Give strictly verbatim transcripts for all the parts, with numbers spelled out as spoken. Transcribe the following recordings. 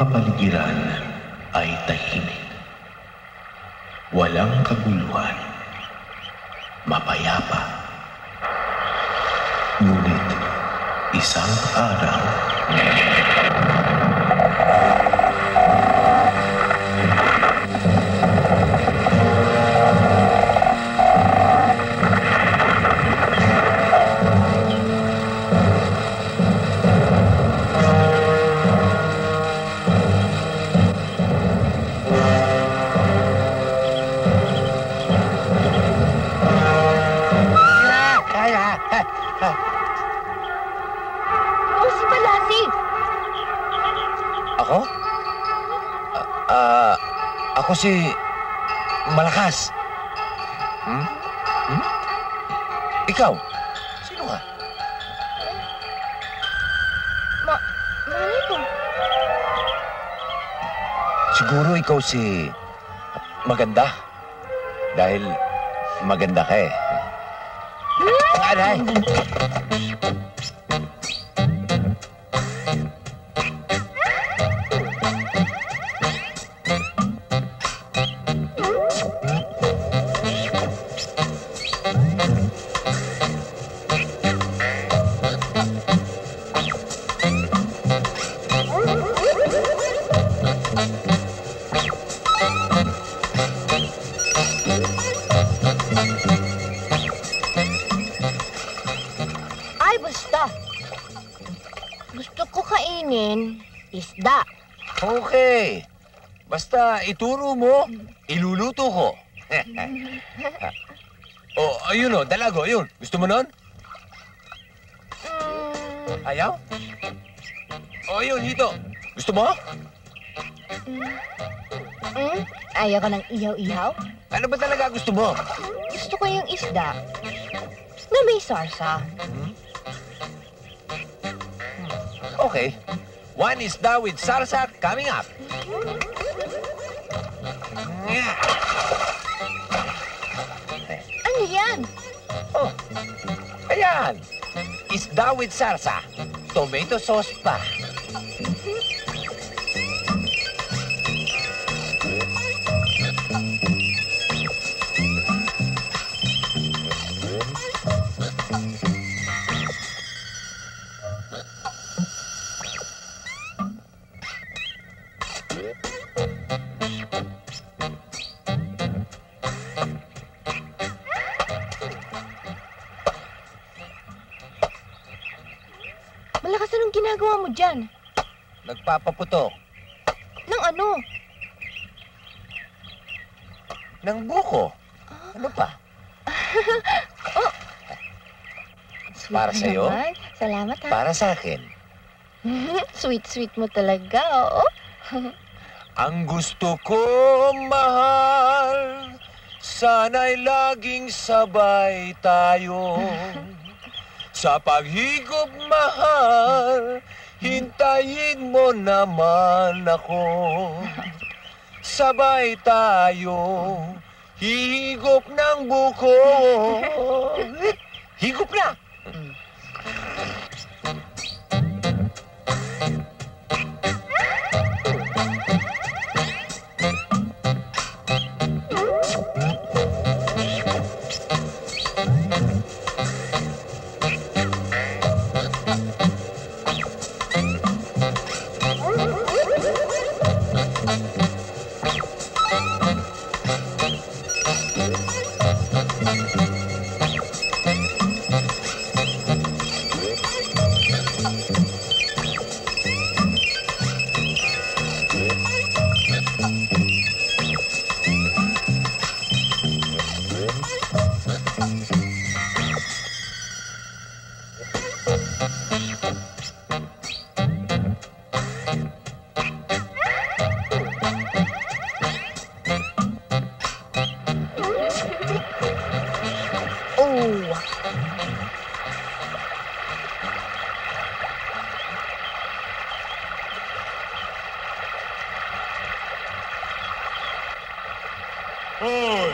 kapaligiran ay tahimik. Walang kaguluhan. Mapayapa. Ngunit isang araw, ako si Malakas. Hmm? Hmm? Ikaw? Sino ka? Ma... Malay ko. Siguro ikaw si Maganda. Dahil maganda ka eh. Hmm? Aray! Isda. Okay. Basta ituro mo, iluluto ko. Oh, ayun o, dalago, ayun. Gusto mo nun? Mm. Ayaw? O, ayun, hito. Gusto mo? Mm. Ayaw ka ng ihaw-ihaw? Ano ba talaga gusto mo? Gusto ko yung isda na may sarsa. Hmm? Okay. One isda with sarsa coming up. Ano yan? Oh, ayan. Isda with sarsa. Tomato sauce pa. Malakas, anong ginagawa mo dyan? Nagpapaputok. Ng ano? Ng buko. Ano pa? Oh. Para sa'yo? Naman. Salamat, ha? Para sa akin. Sweet-sweet mo talaga, oo. Ang gusto ko, mahal, sana'y laging sabay tayo. Sa paghigop, mahal, hintayin mo naman ako. Sabay tayo, hihigop ng buko. Higop na! Hoy!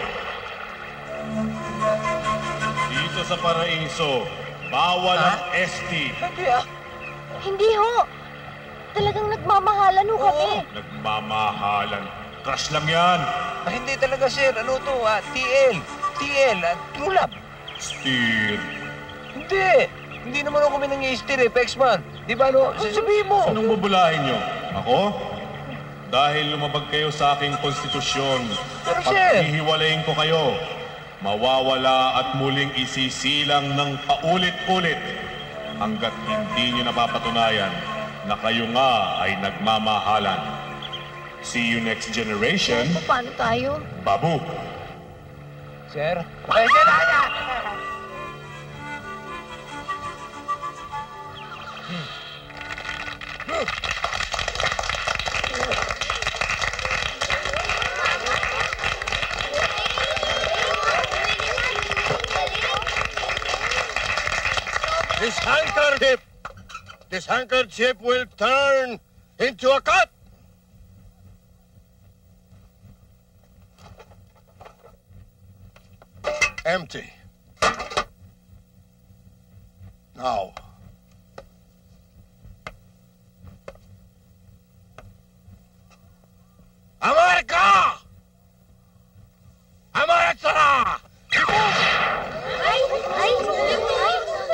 Dito sa Paraiso, bawal ang S T. Hindi, ah. Hindi ho. Talagang nagmamahalan ho kami. Nagmamahalan. Crush lang yan. Ah, hindi talaga, sir. Ano to? Ah, T L. T L. Ah, true love. Steer. Hindi. Hindi naman ako minangistir eh, Pexman. Di ba, no? Sasabihin mo. Anong bubulahin nyo? Ako? Dahil lumabag kayo sa aking konstitusyon. Pero, Pag sir. hihiwalayin ko kayo, mawawala at muling isisilang ng paulit-ulit hanggat hindi nyo napapatunayan na kayo nga ay nagmamahalan. See you next generation, Paano tayo? Babu. Sir? Ay, sir, ay, ay. This handkerchief, this handkerchief will turn into a cut. Empty. Now. America! America! Ay! Ay! Ay!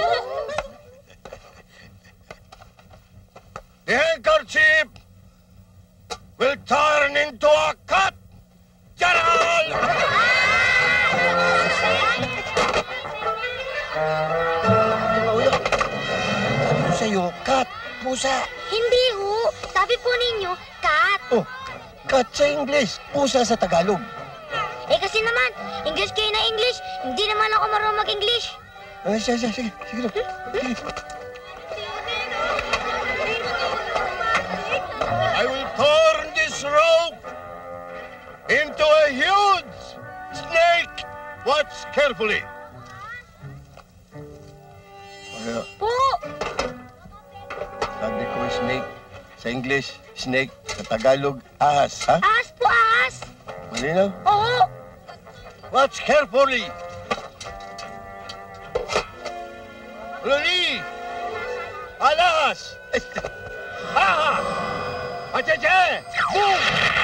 The handkerchief will turn into a cut! General! Ano sa'yo? Cut! Pusa! Hindi ho. Sabi po ninyo, cat. Oh, cut sa English, pusa sa Tagalog. Eh kasi naman, English kayo na English. Hindi naman ako marunong mag-English. Ay, sige, sige, sige. Sige, sige. I will turn this rope into a huge snake. Watch carefully. Ano? Po! Sabi ko snake sa English, snake sa Tagalog, ahas, ha? Ahas po, ahas. Malinaw? Oo. Watch carefully. Luli! Alas! Ha! Acheche! Boom!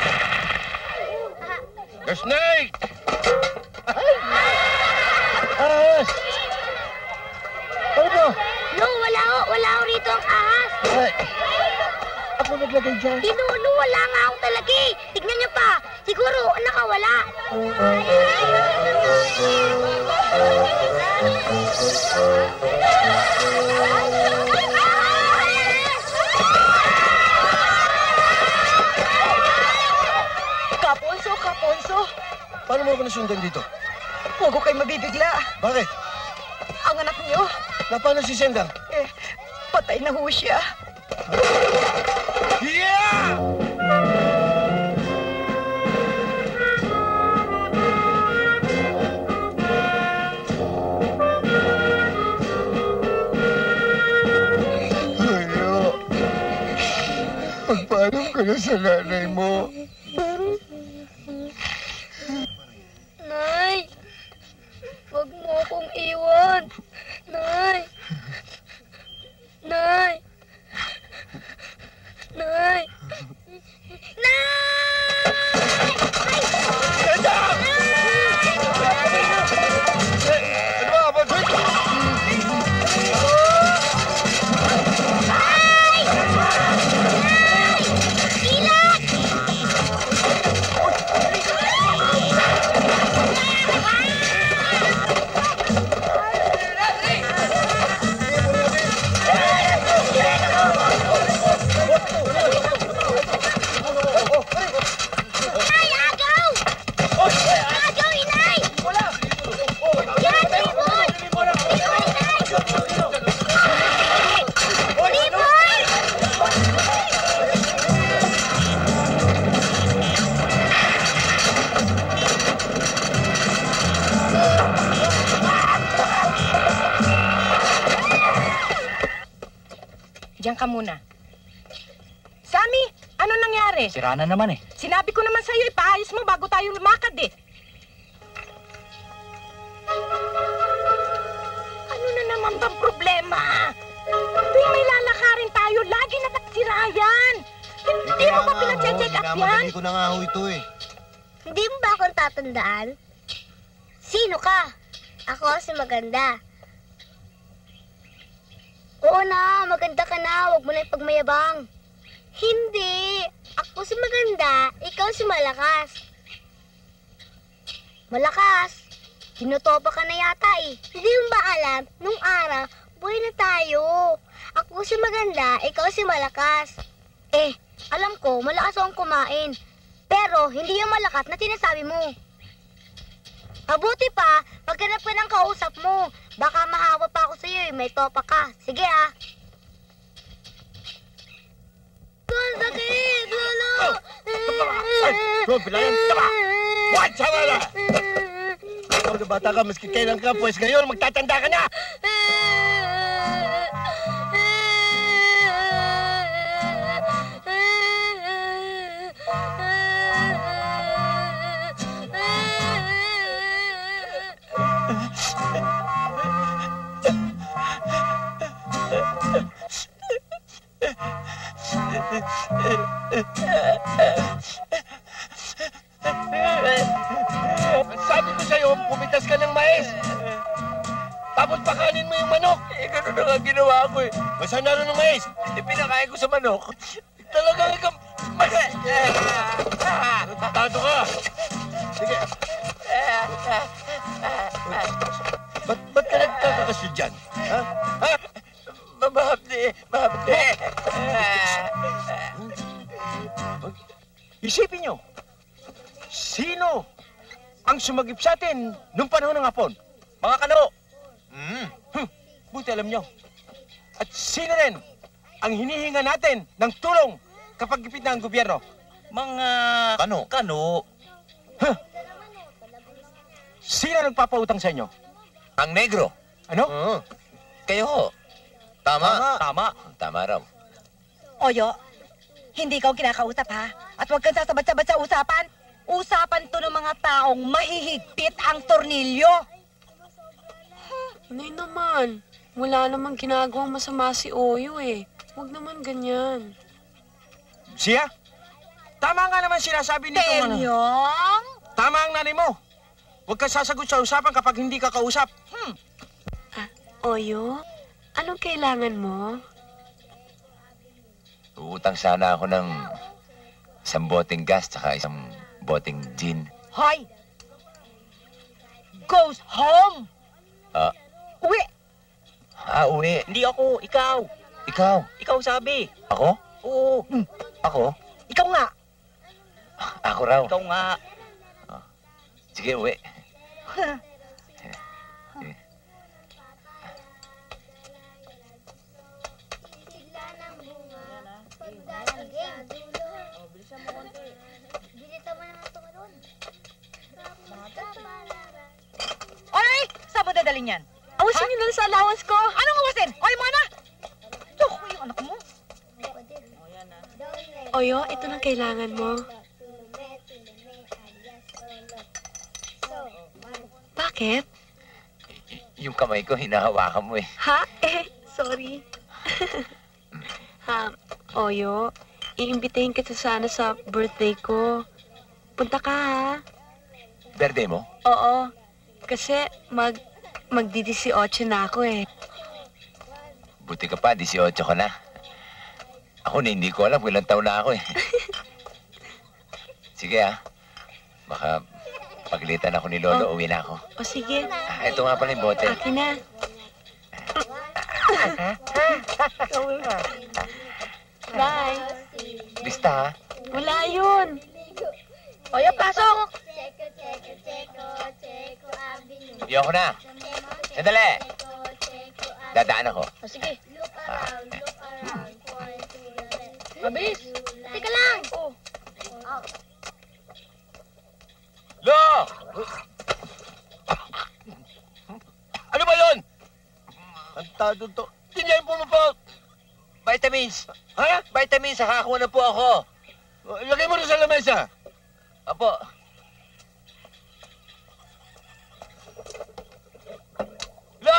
The snake! Ahas! Ano ba? No, wala ho. Wala ho rito ang ahas. Ay, ako naglagay dyan. Pinuno, wala nga ako talaga eh. Tignan niyo pa. Siguro, nakawala. Kaponso, Kaponso, Paano mo ako nasundan dito? huwag ko kayo mabibigla. Bakit? Ang anak niyo, Na paano si Sendang? eh, patay na ho siya. Yeah! Ano? Pagpaalam ka na sa nanay mo. Nay, wag mo akong iwan. Nay. Nay. Nay. Ano ba? Ba't- Nay, agaw! Agaw, inay! Yan, Ribon! Ribon, inay! Ribon! Diyan ka muna. Sammy, ano nangyari? Sira na naman eh. Sinabi ko naman sa'yo, ipaayos mo bago tayo lumakad eh. Ano na naman bang problema? Tuwing may lalakarin tayo, lagi na nagsira yan. Minamadali ko na nga ho ito eh. Hindi mo ba akong tatandaan? Sino ka? Ako si Maganda. Oo na, maganda ka na. Huwag mo na ipagmayabang. Hindi. Ako si Maganda, ikaw si Malakas. Malakas? Tinutopa ka na yata eh. Hindi mo ba alam, nung araw, buhay na tayo. Ako si Maganda, ikaw si Malakas. Eh, alam ko, malakas akong kumain. Pero, hindi yung malakas na sinasabi mo. Mabuti pa, maghanap ka ng kausap mo. Baka mahawa pa ako sa'yo eh, may topa ka. Sige ah. Kung sakit, Lolo! Ay, Ron, pilayan, tama! What? Sama na! Ikaw na bata ka, maski kailan ka, pues ngayon, magtatanda ka na! Sabi ko sa'yo, pumitas ka ng mais. Tapos pakanin mo yung manok. Eh, ganun na nga ginawa ko eh. Masaan na rin ng mais? Eh, pinakain ko sa manok. Talagang ikaw... Tado ka. Sige. Ba't, ba't ka nagkakakasyo dyan? Ha? Ha? Mabahapdi, mabahapdi. Isipin nyo, sino ang sumagip sa atin nung panahon ng hapon? Mga kano. Mm. Hmm, buti alam nyo. At sino rin ang hinihinga natin ng tulong kapag gipit na ang gobyerno? Mga Kano? kano. Huh. Sino nagpapautang sa inyo? Ang negro. Ano? Oo. Kayo ho. Tama. Tama. Tama raw. Oyo, hindi ka kinakausap ha? At huwag kang sasabat-sabat sa usapan. Usapan to ng mga taong mahihigpit ang tornilyo. Nay naman, wala namang ginagawang masama si Oyo eh. Huwag naman ganyan. Siya? Tama nga naman sinasabi nito. Temyong? Tama ang nanay mo. Huwag kang sasagot sa usapan kapag hindi ka kausap. Hmm. Ah, Oyo, anong kailangan mo? Uutang sana ako ng isang boteng gas tsaka isang boteng gin. Hoy! Goes home! Ah, Uwi! ah, uwi. Hindi ako, ikaw. Ikaw. Ikaw sabi. Ako? Oo, Ako? Ikaw nga! Ako raw. ikaw nga. Sige, uwi. Sila ng bunga, pagdalagay sa dulo. O, bilisan mo konti. Bilita mo naman ito doon. Oy! Saan mo dadalhin yan? Awasin niyo na lang sa allowance ko. Anong awasin? Oy, mana! Tuk, yung anak mo. Oyo, ito lang kailangan mo. Bakit? Yung kamay ko, hinahawakan mo eh. Ha? Eh, sorry. ha, Oyo, iimbitahin kita sana sa birthday ko. Punta ka, ha? Birthday mo? Oo. Kasi mag magdi-eighteen na ako eh. Buti ka pa, eighteen ka na. Ako na hindi ko alam kung ilang taon na ako eh. Sige ah. Baka pagalitan ako ni Lolo, Oh. uwi na ako. O sige, Ah, ito nga pala yung bote. akin na. Bye. Lista ha? Wala yun. Oy, pasok! Checo, checo, checo, checo, avenue. Iyo ako na. Sandali. Checo, avenue. Dadaan ako. O, sige. Look around, look around, point to the left. Mabilis. Teka lang! Oh. Lo! Ano ba yun? Ang tado to. Tinyayin po mo po. Vitamins. Ha? Vitamins, nakakuha na po ako. Lagay mo rin sa lamesa. Apo. Lo!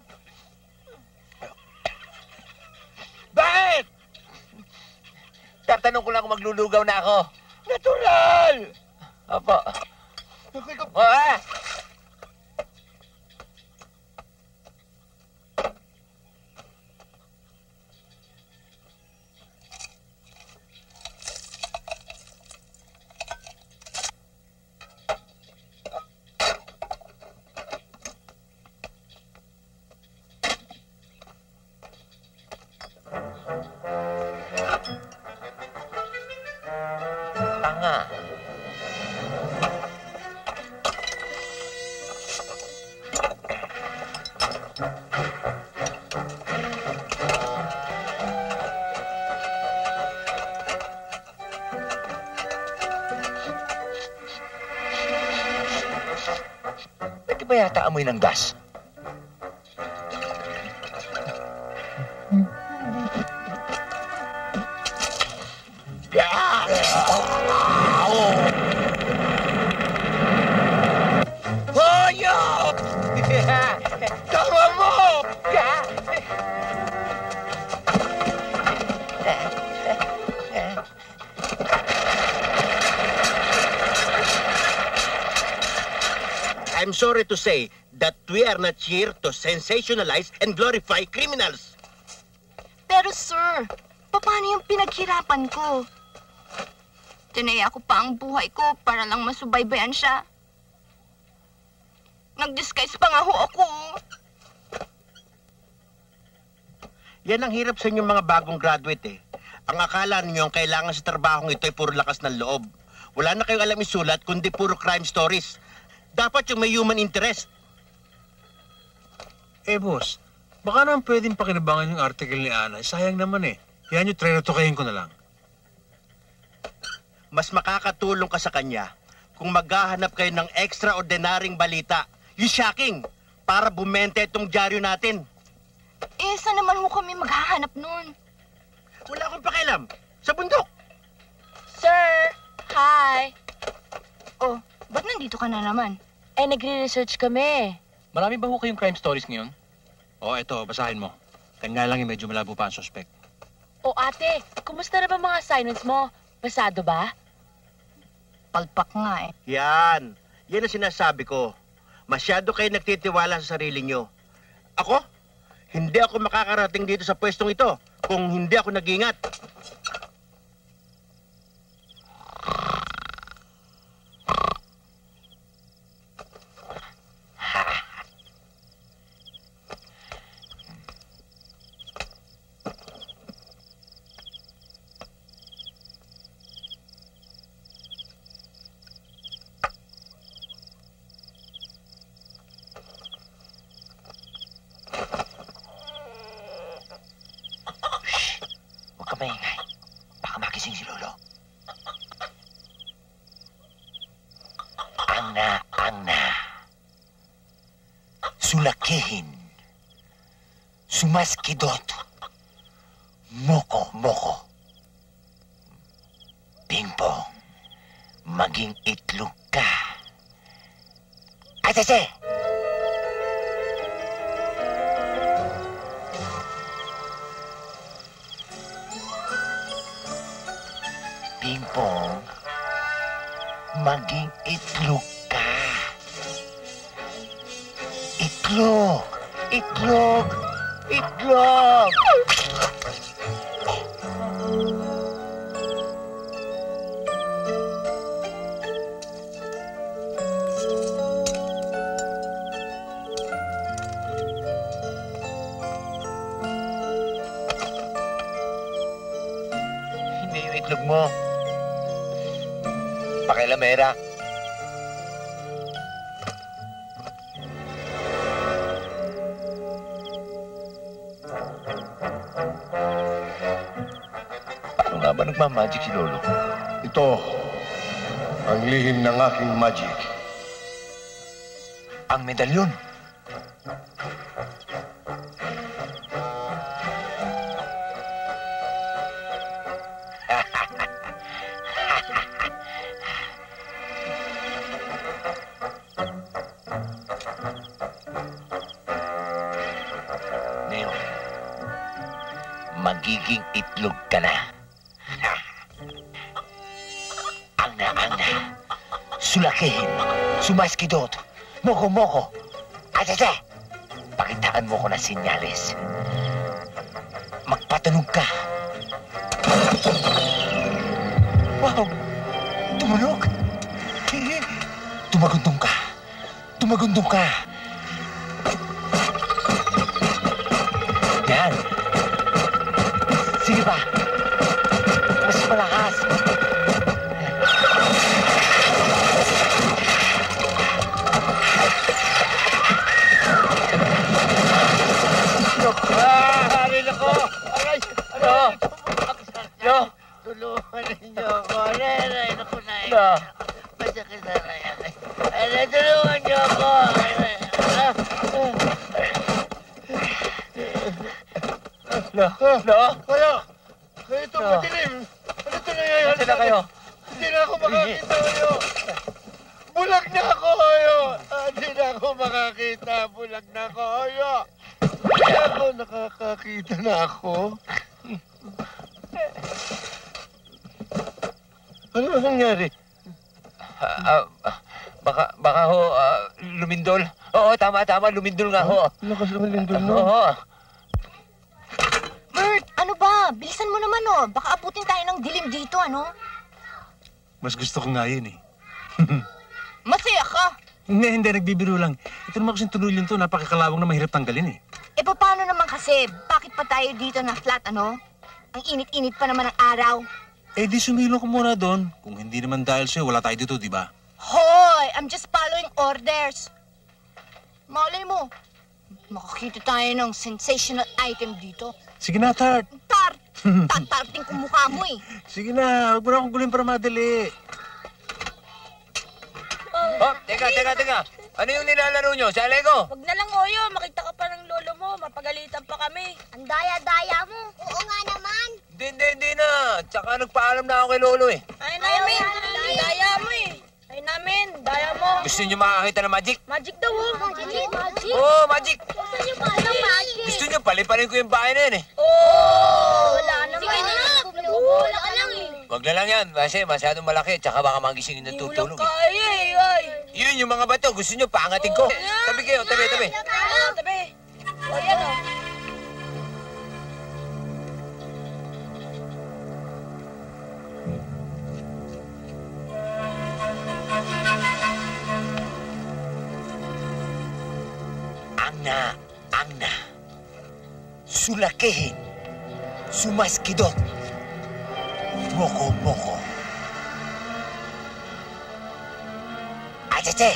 Bakit? maglulugaw na ako. Natural! Opo. Naku, ikaw- O, ah! Tanga. Pwede ba yata amoy ng gas? Hayop! Tama mo! I'm sorry to say that we are not here to sensationalize and glorify criminals. Pero sir, paano yung pinaghirapan ko? Tinaya ko pa ang buhay ko para lang masubaybayan siya. Nag-disguise pa nga ho ako. Yan ang hirap sa inyong mga bagong graduate eh. Ang akala ninyo ang kailangan sa trabahong ito ay puro lakas ng loob. Wala na kayong alam isulat kundi puro crime stories. Dapat yung may human interest. Eh, boss, baka naman pwedeng pakinabangan yung article ni Ana. Sayang naman eh. Yan yung treretokahin ko na lang. Mas makakatulong ka sa kanya kung maghahanap kayo ng extraordinaryong balita. Yung shocking, para bumente itong dyaryo natin. Eh, saan naman ho kami maghahanap nun? Wala akong pakialam. Sa bundok. Sir! Hi! Oh, ba't nandito ka na naman? Eh, nagre-research kami. Marami ba ho kayong crime stories ngayon? O, eto, basahin mo. Kanya lang yung medyo malabo pa ang suspect. O ate, kumusta na ba mga assignments mo? Pasado ba? Palpak nga eh. Yan. Yan ang sinasabi ko. Masyado kayo nagtitiwala sa sarili nyo. Ako? Hindi ako makakarating dito sa pwestong ito kung hindi ako nag-ingat. Huwag ka maingay. Baka makising si Lolo. Ana, ana. Sulakihin. Sumaskidot. Moko, moko. Pingpong. Maging itlog ka. Asase! Pingpong, maging itlog ka. Itlog! Itlog! Itlog! Hindi yung itlog mo. Pakilamera. Paano nga ba nagmamagic si Lolo? Ito, ang lihim ng aking magic. Ang medalyon. Ngayon, magiging itlog ka na. Sulakihin, sumaskidot, moko-moko. Atete, pakitaan mo ko na sinyales. Magpatunog ka. Wow! Tumunog! Tumagundong ka. Tumagundong ka. Yan. Sige ba? Mas malakas. Ah, harin ako! Aray! Lo! Lo! Tulungan ninyo ako. Aray, aray, naku na. Lo! Masakit na aray, aray. Aray, tulungan niyo ako. Aray, ah. Lo! Lo! Kayo! Kayo itong Lo. madilim. Ano ito nangyayari? Nasaan na kayo? Hindi na ako makakita kayo. Bulag na ako kayo. Ah, Hindi na ako makakita. Bulag na ako kayo. Hindi ako nakakakita na ako. Ano ba nangyari? Ah, ah, baka, baka ho, ah, lumindol. Oo, tama, tama, lumindol nga ho. Lakas naman lindol no? Oo. Bert, ano ba? Bilisan mo naman, oh. Baka abutin tayo ng dilim dito, ano? Mas gusto ko nga yun eh. Masaya ka. Hindi, hindi, nagbibiro lang. Ito naman kasing tunulin to, napakakalawang na mahirap tanggalin eh. Eh, paano naman kasi? Bakit pa tayo dito na flat, ano? Ang init-init pa naman ng araw. Eh di sumilong ko muna doon. Kung hindi naman dahil sa'yo, wala tayo dito, di ba? Hoy! I'm just following orders. Malay mo, makakita tayo ng sensational item dito. Sige na, Tart. Tart! Tatarting ko mukha mo eh. Sige na, huwag mo na akong gulin para madali. Oh, teka, teka, teka. Ano yung nilalaro nyo? Sa Lego? Wag na lang, Oyo. Makita ka pa ng lolo mo. Mapagalitan pa kami. Ang daya-daya mo. Oo nga naman. Hindi, hindi, hindi na. Tsaka nagpaalam na ako kay Lolo eh. Ay namin. Daya mo eh. Ay namin. Daya mo. Gusto nyo makakita ng magic? Magic daw, oh. Magic, magic. Oo, oh, magic. Gusto niyo pa ng magic? Gusto nyo, paliparin ko yung bahay na yan eh. Oh, wala naman. Sige na, bumubola ka lang eh. Wag na lang yan, kasi masyadong malaki. Tsaka baka magisingin na Hindi mo tutulog lang eh. kaya eh, ay. Yun yung mga bato. Gusto nyo, paangatin ko. Tabi kayo, tabi, tabi. Ah, tabi. O, yan o. Ang na, ang na. Sulakihin. Sumaskidot. Moko-moko. Atete!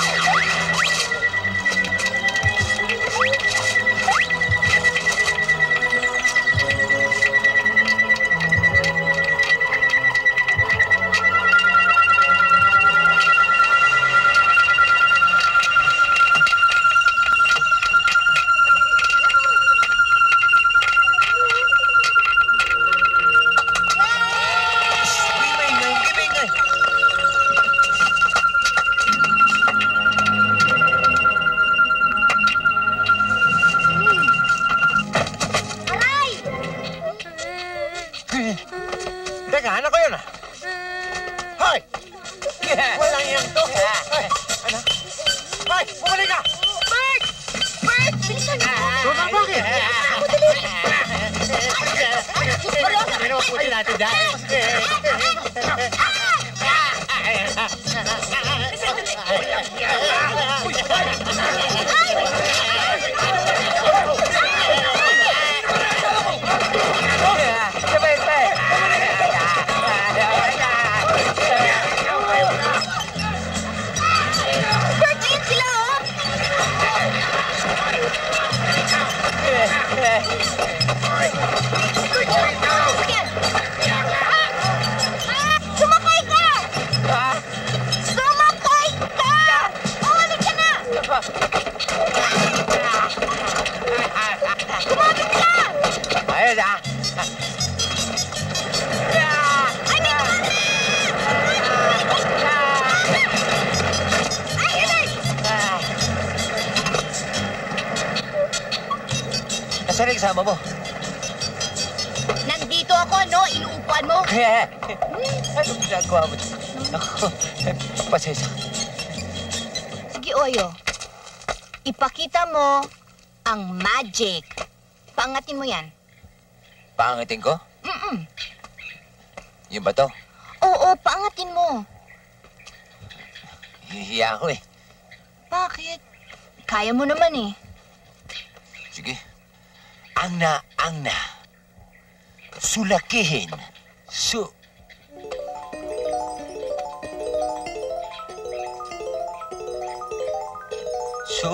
Teka, ano ko yun ah? Hoy! Walang iyang to! Hoy! Ano? Hoy! Bumalik ka! Bert! Bert! Bilisan mo! Baba, bakit? Ano ang puti natin dahil? Sumakay ka! Sumakay ka! Umalik ka na! Kumapit ka! Ayos ah. Ay, may kumapit! Ay, ay! Nasaan ang kasama mo? Nandito ako, no? Inuupuan mo. Anong ginagawa mo? Ako, Pasensya. Sige, Oyo. Ipakita mo ang magic. Paangatin mo yan. Paangatin ko? Mm-mm. Yun ba to? Oo, paangatin mo. Hihiya ako eh. Bakit? Kaya mo naman eh. Sige. Ang na, ang na. Sulakihin. Su... Su...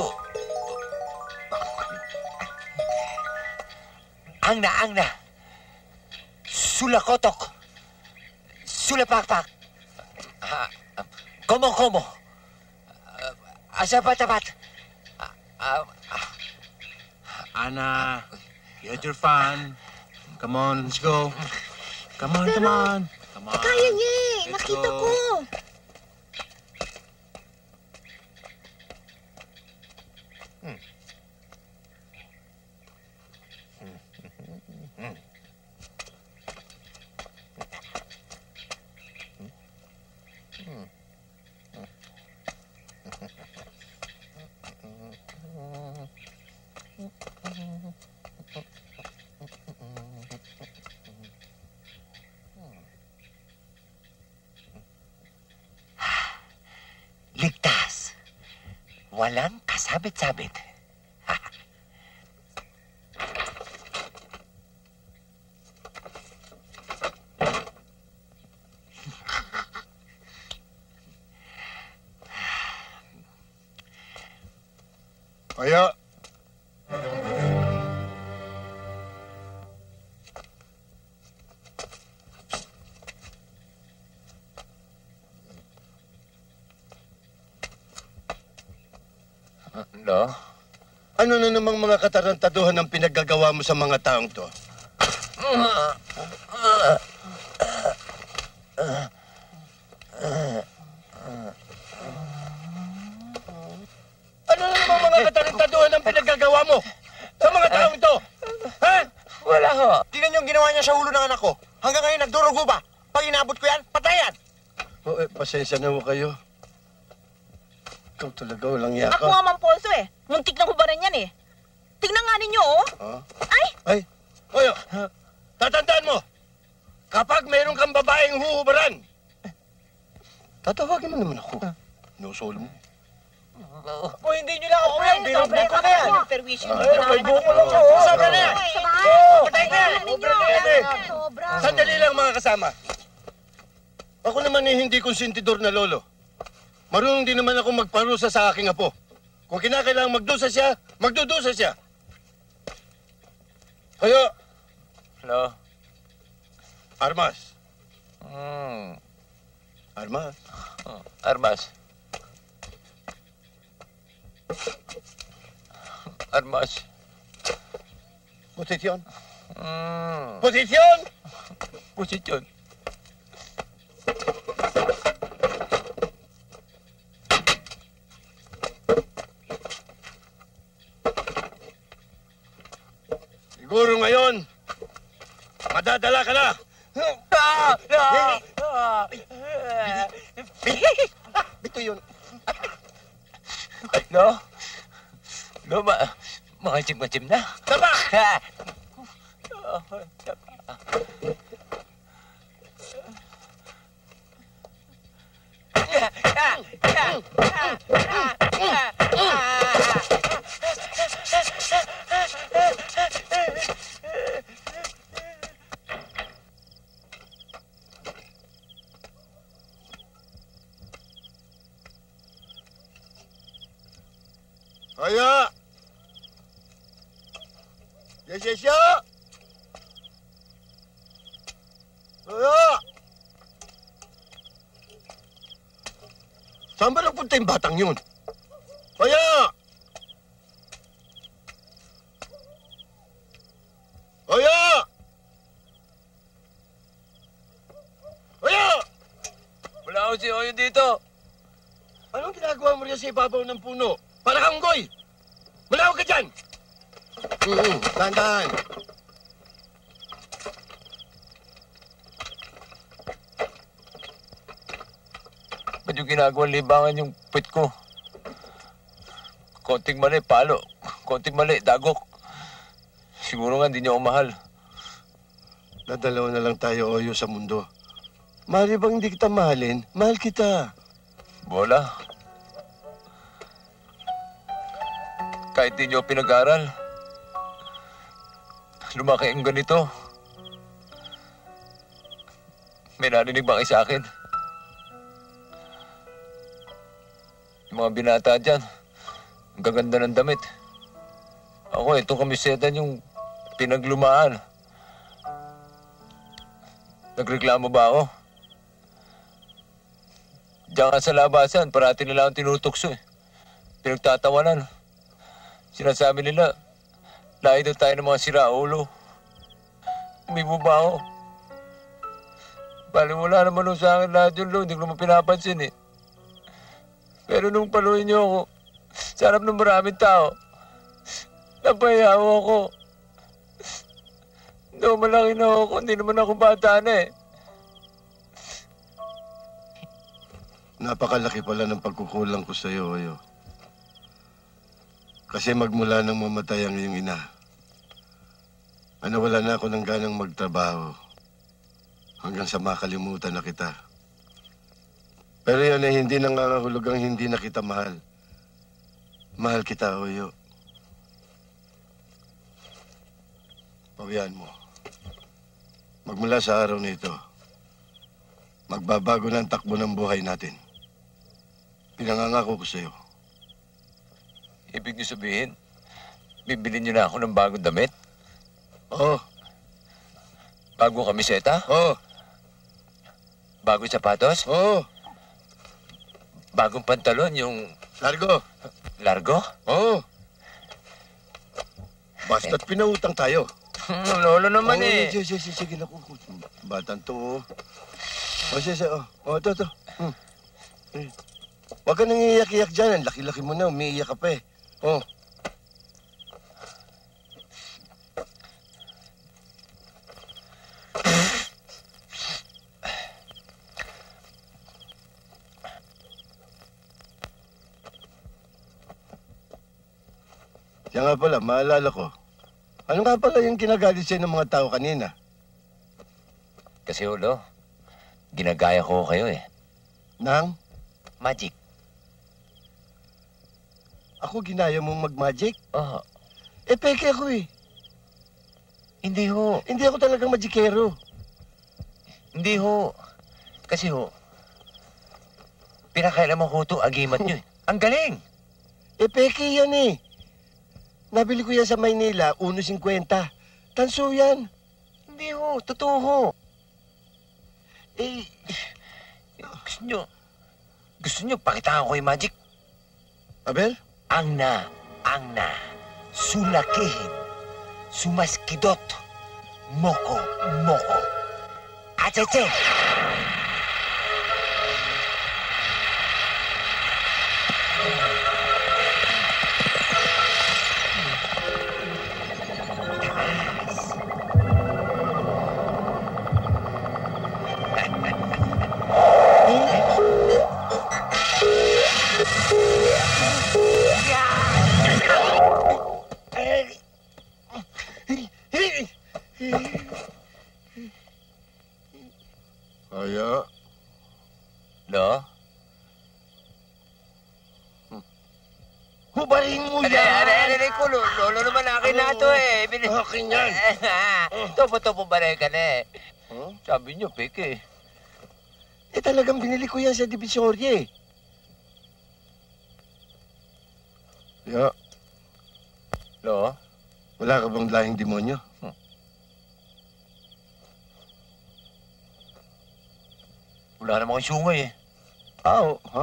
Ang na, ang na. Sulakotok. Sulapakpak. Uh, uh, komo, komo. Uh, asapat-apat. Uh, uh, uh, Ana, get your fan. Come on, let's go. Come on, come on. Come on. Kaya niya eh. Let's Nakita go. ko. Ligtas. Walang kasabit-sabit. Kaya, No? ano na namang mga katarantaduhan ang pinaggagawa mo sa mga taong to? Ano na namang mga katarantaduhan ang pinaggagawa mo sa mga taong to? Ha? Wala ho. Tingnan yung ginawa niya sa ulo ng anak ko. Hanggang ngayon, nagdurugo ba? Pag inabot ko yan, patayan! O, eh, pasensya na mo kayo. Ikaw talaga walang yaka. Ako nga, Mang Ponso eh. Muntik na hubaran yan eh. Tingnan nga ninyo, oh. Ha? Ay! Ay, oyo, tatandaan mo, kapag mayroon kang babaeng huhubaran, tatawagin mo naman ako. Nosol mo. Kung hindi nyo lang ako yan, binubog ko na yan. Perwisyon Ay, may buko lang ako. Sobra na yan. Oo, Patay ka yan. sobra na yan eh. Sandali lang mga kasama. Ako naman eh, hindi konsentidor na lolo. Marunong din naman ako magparusa sa aking apo. Kung kinakailangan magdusa siya, magdudusa siya. Hayo, Hello? armas. Hmm. Armas. Oh, Armas. Armas. Posisyon. Hmm. Posisyon! Posisyon. Siguro ngayon, madadala ka na. Ah! Ah! Ah! Bito yun. No? No, ma makachim-machim na. Taba! Ha! Kaya! Yes, yes, yes! Kaya! Saan ba nagpunta yung batang yun? Kaya! Kaya! Kaya! Wala ako si Oyo dito. Anong ginagawa mo riyan sa ibabaw ng puno? Para kang goy! Malaw ka dyan! Mm-hmm. Dahan-dahan. Ba't yung ginagawang libangan yung puwit ko? Konting mali, palo. Konting mali, dagok. Siguro nga hindi niyo ako mahal. Nadalaw na lang tayo, Oyo, sa mundo. Mahal bang hindi kita mahalin? Mahal kita. Bola. Kahit di niyo pinag-aral, lumaki ang ganito. May narinig ba kayo sa akin? Yung mga binata dyan, ang gaganda ng damit. Ako, itong kamiseta yung pinaglumaan. Nagreklamo ba ako? Diyan nga sa labasan, parati nila akong tinutokso eh. Pinagtatawanan. Sinasabi nila, lahi daw tayo ng mga siraulo. Umibo ba ako? Bali, wala naman nung sa akin lahat yun, Lo. Hindi ko naman pinapansin eh. Pero nung paluin niyo ako, sa harap ng maraming tao, napahiyaw ako. No, malaki na ako, hindi naman ako bata na eh. Napakalaki pala ng pagkukulang ko sa'yo, Oyo. Kasi magmula nang mamatay ang iyong ina, ano, wala na ako ng ganang magtrabaho hanggang sa makalimutan na kita. Pero yan ay hindi nangangahulog ang hindi na kita mahal. Mahal kita, Oyo. Pawian mo. Magmula sa araw na ito, magbabago na ang takbo ng buhay natin. Pinangangako ko sa'yo. Ibig niyo sabihin, bibili niyo na ako ng bagong damit? Oo. Bagong kamiseta? Oo. Bagong sapatos? Oo. Bagong pantalon, yung... Largo. Largo? Oo. Basta't pinautang tayo. Lolo naman oh, eh. Sige, sige, sige, naku. Batang to, oh. O, sige, sige, oh. O, ito, ito. Hmm. Eh. Huwag ka nang iiyak-iyak dyan. Ang laki-laki mo na, umiiyak ka pa eh. Oh. Yan nga pala, maalala ko. Ano nga pala yung kinagalit sa'yo ng mga tao kanina? Kasi ulo, ginagaya ko kayo eh. Nang? Magic. Ako ginaya mong mag-magic? Oo. Eh, peke ako eh. Hindi ho. Hindi ako talagang magikero. Hindi ho. Kasi ho, pinakailaman ko ito, agimat nyo eh. Ang galing! Eh, peke yan eh. Nabili ko yan sa Maynila, one fifty. Tanso yan. Hindi ho, totoo ho. Eh, gusto nyo, gusto nyo pakitaan ko yung magic? Abel? Ang na, ang na, sulakihin, sumaskidot, moko, moko, atsetse. Kaya? Lo? Hubarin mo yan! Ano, ano, ano, ko, lolo naman akin na ito eh. Bin- Akin yan! Topo-topo ba rin ka na eh. Huh? Sabi niyo, peke eh. Eh, talagang binili ko yan sa Divisoria eh. Ya, Lo? wala ka bang lahing demonyo? Hmm. Wala naman kang sungay eh. Ah, ha?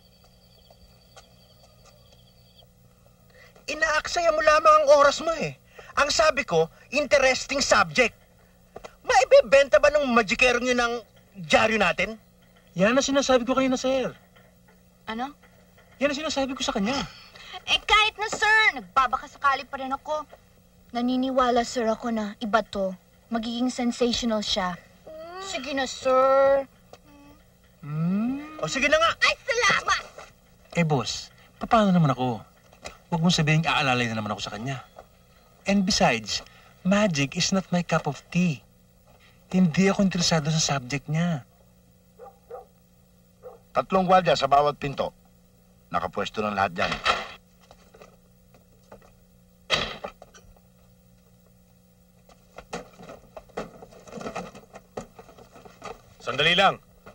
Inaaksaya mo lamang ang oras mo eh. Ang sabi ko, interesting subject. Maibebenta ba ng magikero nyo ng dyaryo natin? Yan ang sinasabi ko kayo na, sir. Ano? Yan ang sinasabi ko sa kanya. Eh kahit na sir, nagbabakasakali pa rin ako. Naniniwala sir ako na iba to. Magiging sensational siya. Sige na sir. Hmm? O sige na nga. Ay, salamat! Eh, boss, paano naman ako? Huwag mong sabihin aalalay na naman ako sa kanya. And besides, magic is not my cup of tea. Hindi ako interesado sa subject niya. Tatlong gwaldiya sa bawat pinto. Nakapwesto ng lahat dyan. Sandali lang.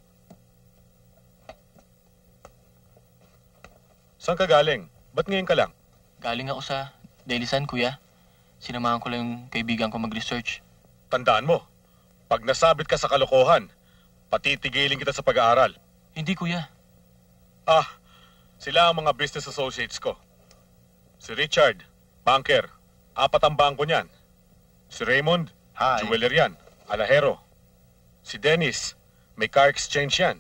Saan ka galing? Ba't ngayon ka lang? Galing ako sa Daily Sun, kuya. Sinamahan ko lang yung kaibigan ko mag-research. Tandaan mo, pag nasabit ka sa kalokohan, patitigilin kita sa pag-aaral. Hindi, kuya. Ah, sila ang mga business associates ko. Si Richard, banker. Apat ang bangko niyan. Si Raymond, Hi. jeweler yan. Alahero. Si Dennis, may car exchange yan.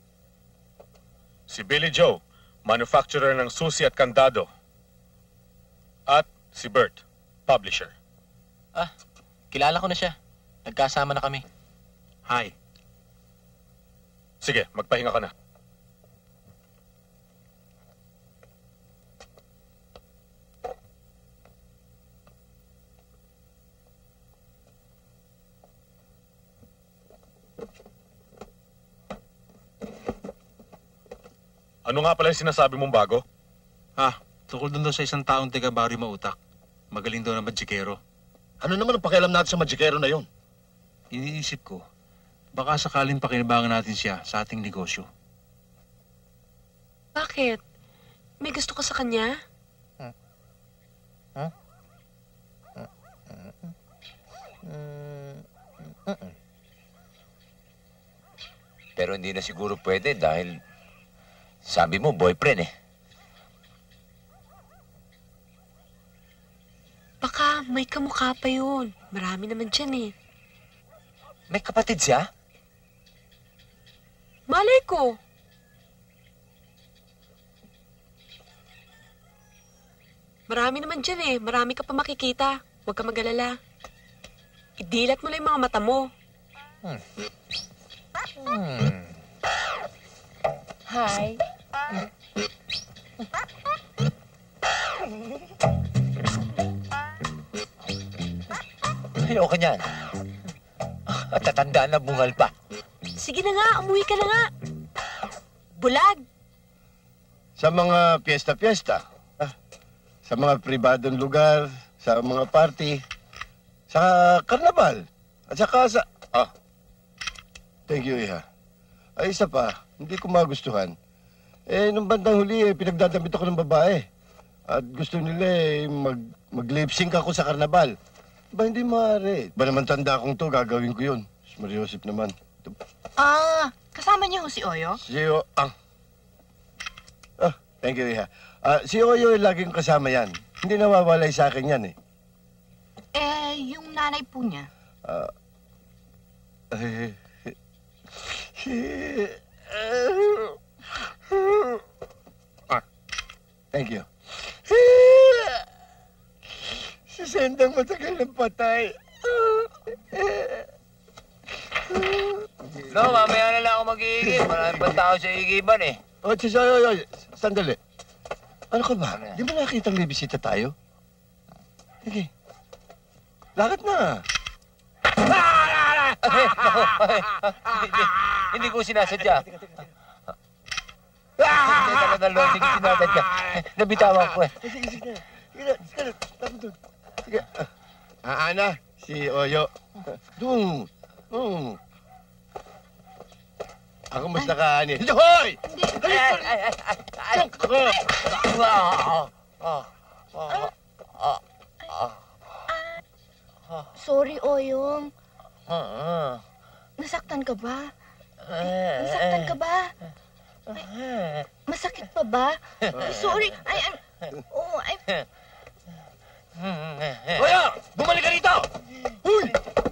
Si Billy Joe, manufacturer ng susi at kandado. At si Bert, publisher. Ah, kilala ko na siya. Nagkasama na kami. Hi. Sige, magpahinga ka na. Ano nga pala yung sinasabi mong bago? Ah, tukol doon daw sa isang taong taga-baryo mautak. Magaling daw na magikero. Ano naman ang pakialam natin sa magikero na yon? Iniisip ko, baka sakaling pakinabangan natin siya sa ating negosyo. Bakit? May gusto ka sa kanya? Huh? Pero hindi na siguro pwede dahil sabi mo boyfriend eh. Baka may kamukha pa yun. Marami naman dyan eh. May kapatid siya? Malay ko. Marami naman dyan eh. Marami ka pa makikita. Huwag ka mag-alala. Idilat mo lang yung mga mata mo. Hmm. Hmm. Hi. Ayoko niyan. At tatandaan na bungal pa. Sige na nga, umuwi ka na nga. Bulag. Sa mga piyesta-piyesta, ah, sa mga pribadong lugar, sa mga party, sa karnabal, at saka sa... Ah, thank you, Iha. Ay, isa pa, hindi ko magustuhan. Eh, nung bandang huli, eh, pinagdadamit ako ng babae. At gusto nila eh, mag, mag-lip sync ako sa karnabal. Ba, hindi maaari. Ba naman tanda akong to, gagawin ko yun. Mariosip naman. Ah, kasama niyo ho si Oyo? Si O... Ah. Ah, thank you, Iha. Ah, si Oyo, laging kasama yan. Hindi nawawalay sa akin yan, eh. Eh, yung nanay po niya. Ah... eh... Ah, thank you. Si Sendang matagal ng patay. No, mamaya na lang ako mag-iigib. Marami pang tao sa iigiban eh. O, si Soyo, sandali. Ano ka ba? Di ba nakitang may bisita tayo? Sige. Lakad na. hindi, hindi ko sinasadya. Hindi talaga na Lord, hindi ko sinasadya. Nabitawan ko eh. Sige, sige. Sige na, sige na. Tapos doon. Sige. Ah, Ana, si Oyo. Doon. Hmm. Ako mas nakaani. Hoy! Ay, ay, ay, ay, ay. Sorry, Oyong. Nasaktan ka ba? Nasaktan ka ba? Ay, masakit pa ba? Ay, sorry. Ay, ay. Oo, ay. Oyo! Bumalik ka rito! Huy!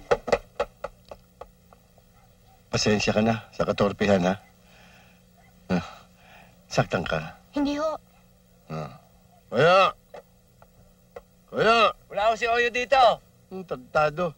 Pasensya ka na sa katorpehan, ha? Ah, saktan ka. Hindi ho. Ah. Oyo! Oyo! Wala ko si Oyo dito. Hmm, tagtado.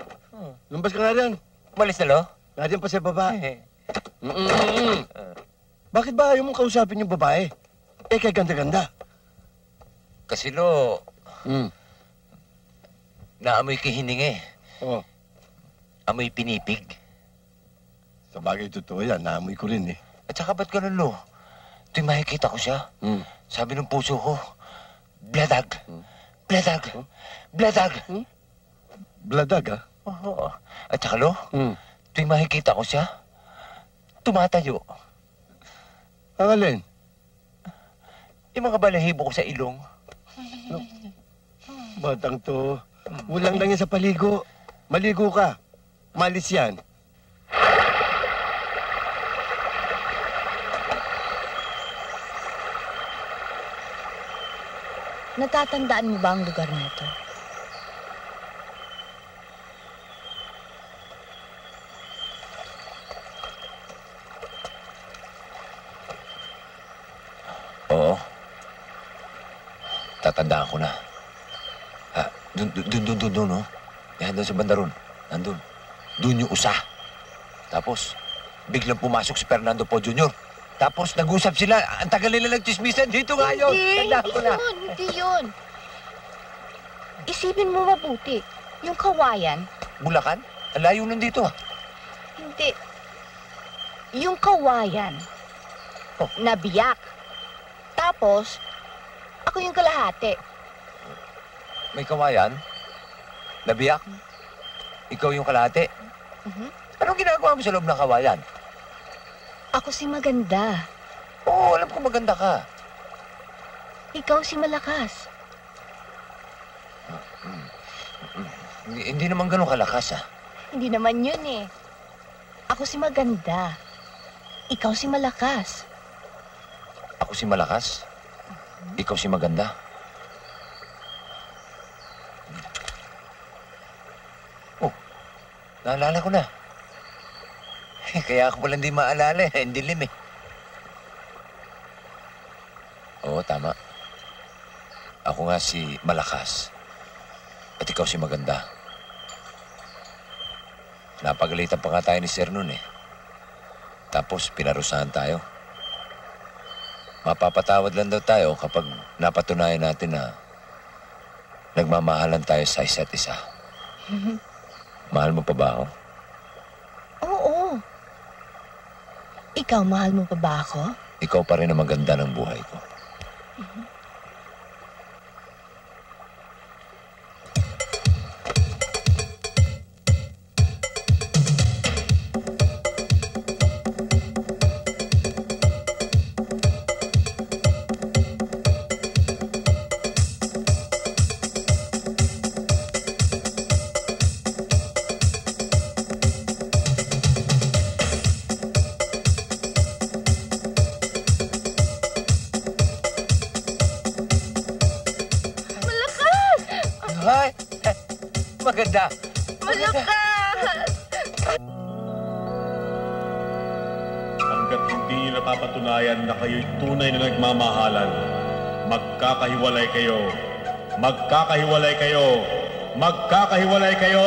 Lumbas ka nga rin. Umalis na, lo? Nandiyan pa sa baba. Mm-mm-mm. Bakit ba ayaw mong kausapin yung babae? Eh, kay ganda-ganda. Kasi, Lo, Hmm. naamoy kihiningi. Oh. Amoy pinipig. Sa bagay, totoo yan. Naamoy ko rin eh. At saka ba't ganun, Lo? Tuwing makikita ko siya, Hmm. sabi ng puso ko, bladag, Hmm. bladag, bladag. Hmm? Bladag, ah? Oo. At saka, Lo, Hmm. tuwing makikita ko siya, tumatayo. Ang alin? Yung mga balahibo ko sa ilong. Batang to. Ulang lang yan sa paligo. Maligo ka. Malis yan. Natatandaan mo ba ang lugar na ito? Oo. Tatandaan ko na. Ah, dun, dun, dun, dun, dun, dun, no? Yan, dun sa banda ron. Nandun. Dun yung usa. Tapos, biglang pumasok si Fernando Po Junior Tapos, nag-usap sila. Ang tagal nila nagchismisan. Dito nga yun. Hindi, Tandaan ko hindi na. yun, hindi yun. Isipin mo mabuti. Yung kawayan, Bulacan? Ang layo nun dito, ah. hindi. Yung kawayan, Oh. nabiyak. Tapos, ako yung kalahati. May kawayan. Nabiyak. Ikaw yung kalahati. Mhm. Anong ginagawa mo sa loob ng kawayan? Ako si maganda. Oo, alam ko maganda ka. Ikaw si malakas. Hindi, hindi naman ganun kalakas, ah. Hindi naman yun eh. Ako si maganda. Ikaw si malakas. Ako si malakas. Ikaw si maganda. Oh, naalala ko na. Kaya ako pala hindi maalala eh. Hindi lim eh. Oo, tama. Ako nga si malakas. At ikaw si maganda. Napagalitan pa nga tayo ni Sir nun eh. Tapos pinarusahan tayo. Mapapatawad lang daw tayo kapag napatunayan natin na nagmamahalan tayo sa isa't isa. Mahal mo pa ba ako? Oo. Ikaw, mahal mo pa ba ako? Ikaw pa rin ang maganda ng buhay ko. Ay, maganda. Malakas! Hanggat hindi niyo napapatunayan na kayo'y tunay na nagmamahalan, magkakahiwalay kayo. Magkakahiwalay kayo. Magkakahiwalay kayo.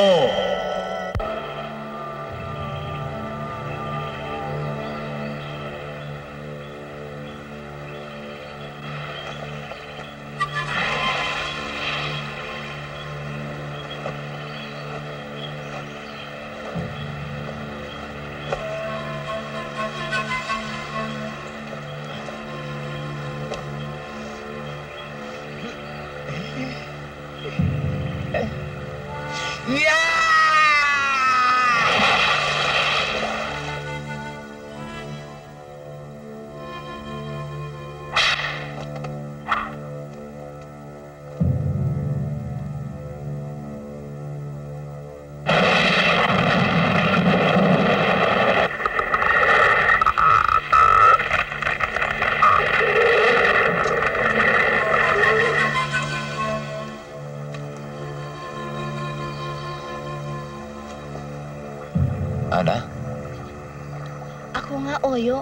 Ana? Ako nga, Oyo.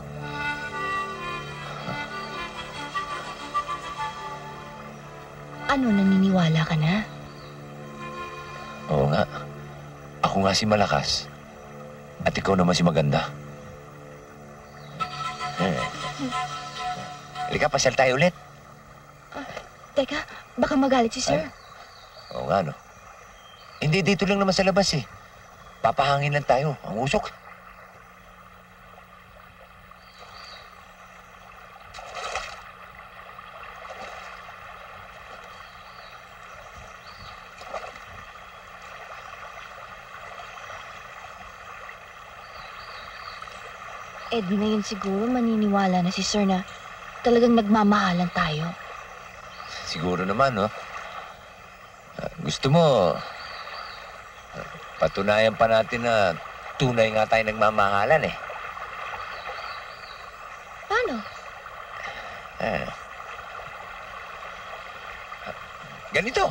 Ano, naniniwala ka na? Oo nga. Ako nga si malakas. At ikaw naman si maganda. Eh. Halika, pasyal tayo ulit. Teka, baka magalit si sir. Oo nga, no? Hindi, dito lang naman sa labas eh. Papahangin lang tayo. Ang usok. Eh di na yun siguro maniniwala na si sir na talagang nagmamahalan tayo. Siguro naman, no? Uh, gusto mo, uh, patunayan pa natin na tunay nga tayo nagmamahalan, eh. Paano? Eh. Uh, ganito.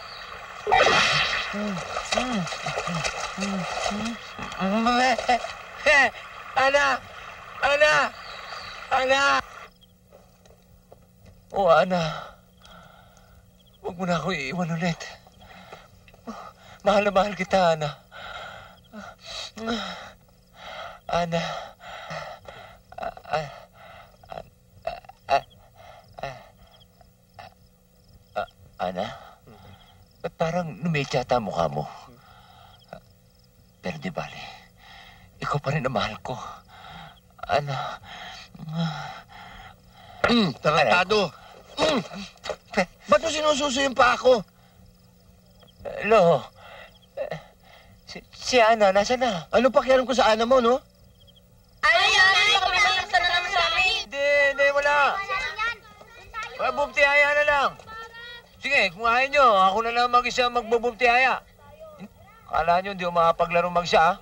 Ana! Ana! Ana! Oh, Ana. Huwag mo na ako iiwan ulit. Mahal na mahal kita, Ana. Ana. Ana? Ba't parang lumitsa ata mukha mo? Pero di bali, ikaw pa rin ang mahal ko. Ana. Mm, tarantado. Mm. Ba't mo sinususo yung pa ako? Lo, si, si Ana, nasa na? Ano pakialam ko sa Ana mo, no? Ay, ay, baka may masakta na naman sa amin. Hindi, hindi, wala. Wala, bumtihaya na lang. Sige, kung ayaw nyo, ako na lang mag-isa magbubumtihaya. Kala nyo, hindi ko makapaglaro mag-isa, ha?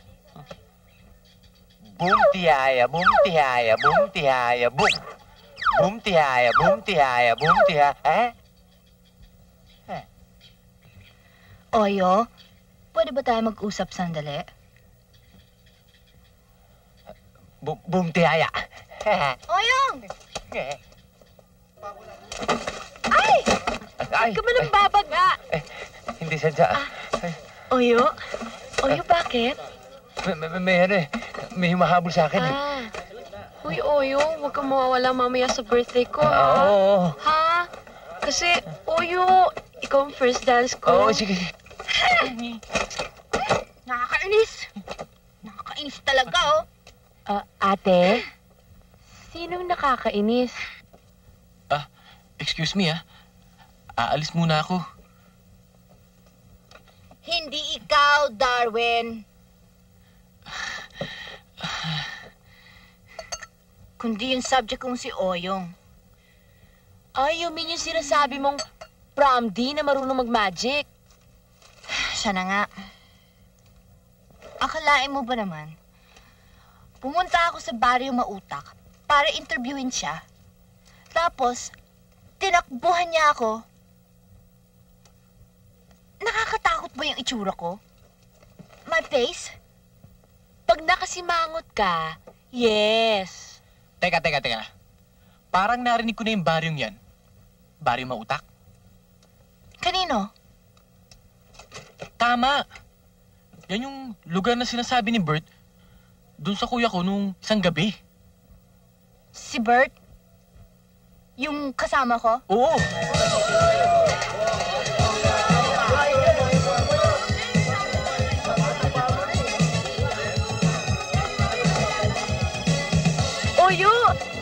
Bumtihaya, bumtihaya, bumtihaya, bum. Bumtihaya, bumtihaya, bumtihaya. Eh? Eh. Oyo, pwede ba tayo mag-usap sandali? Bu bumtihaya. Oyong! Ay! Ay! Ka ba nang babaga? Eh, hindi sadya. Ah. Oyo? Oyo, bakit? May, may, may, ano eh, may humahabol sa akin. Eh. Ah. Uy, Oyo, huwag kang mawawala mamaya sa birthday ko, Ah, ha? oo. Ha? Kasi, Oyo, ikaw ang first dance ko. Oo, sige. Nakakainis. Nakakainis talaga, oh. Ah, ate? Sinong nakakainis? Ah, excuse me, ah. Aalis muna ako. Hindi ikaw, Darwin. Kundi yung subject kong si Oyong. Ay, yun yung sinasabi mong prom D na marunong mag-magic. Siya na nga. Akalain mo ba naman? Pumunta ako sa Barrio Mautak para interviewin siya. Tapos, tinakbuhan niya ako. Nakakatakot ba yung itsura ko? My face? Pag nakasimangot ka, yes. Teka, teka, teka. Parang narinig ko na yung baryong yan. Baryo Mautak? Kanino? Tama. Yan yung lugar na sinasabi ni Bert dun sa kuya ko nung isang gabi. Si Bert? Yung kasama ko? Oo. Oyo!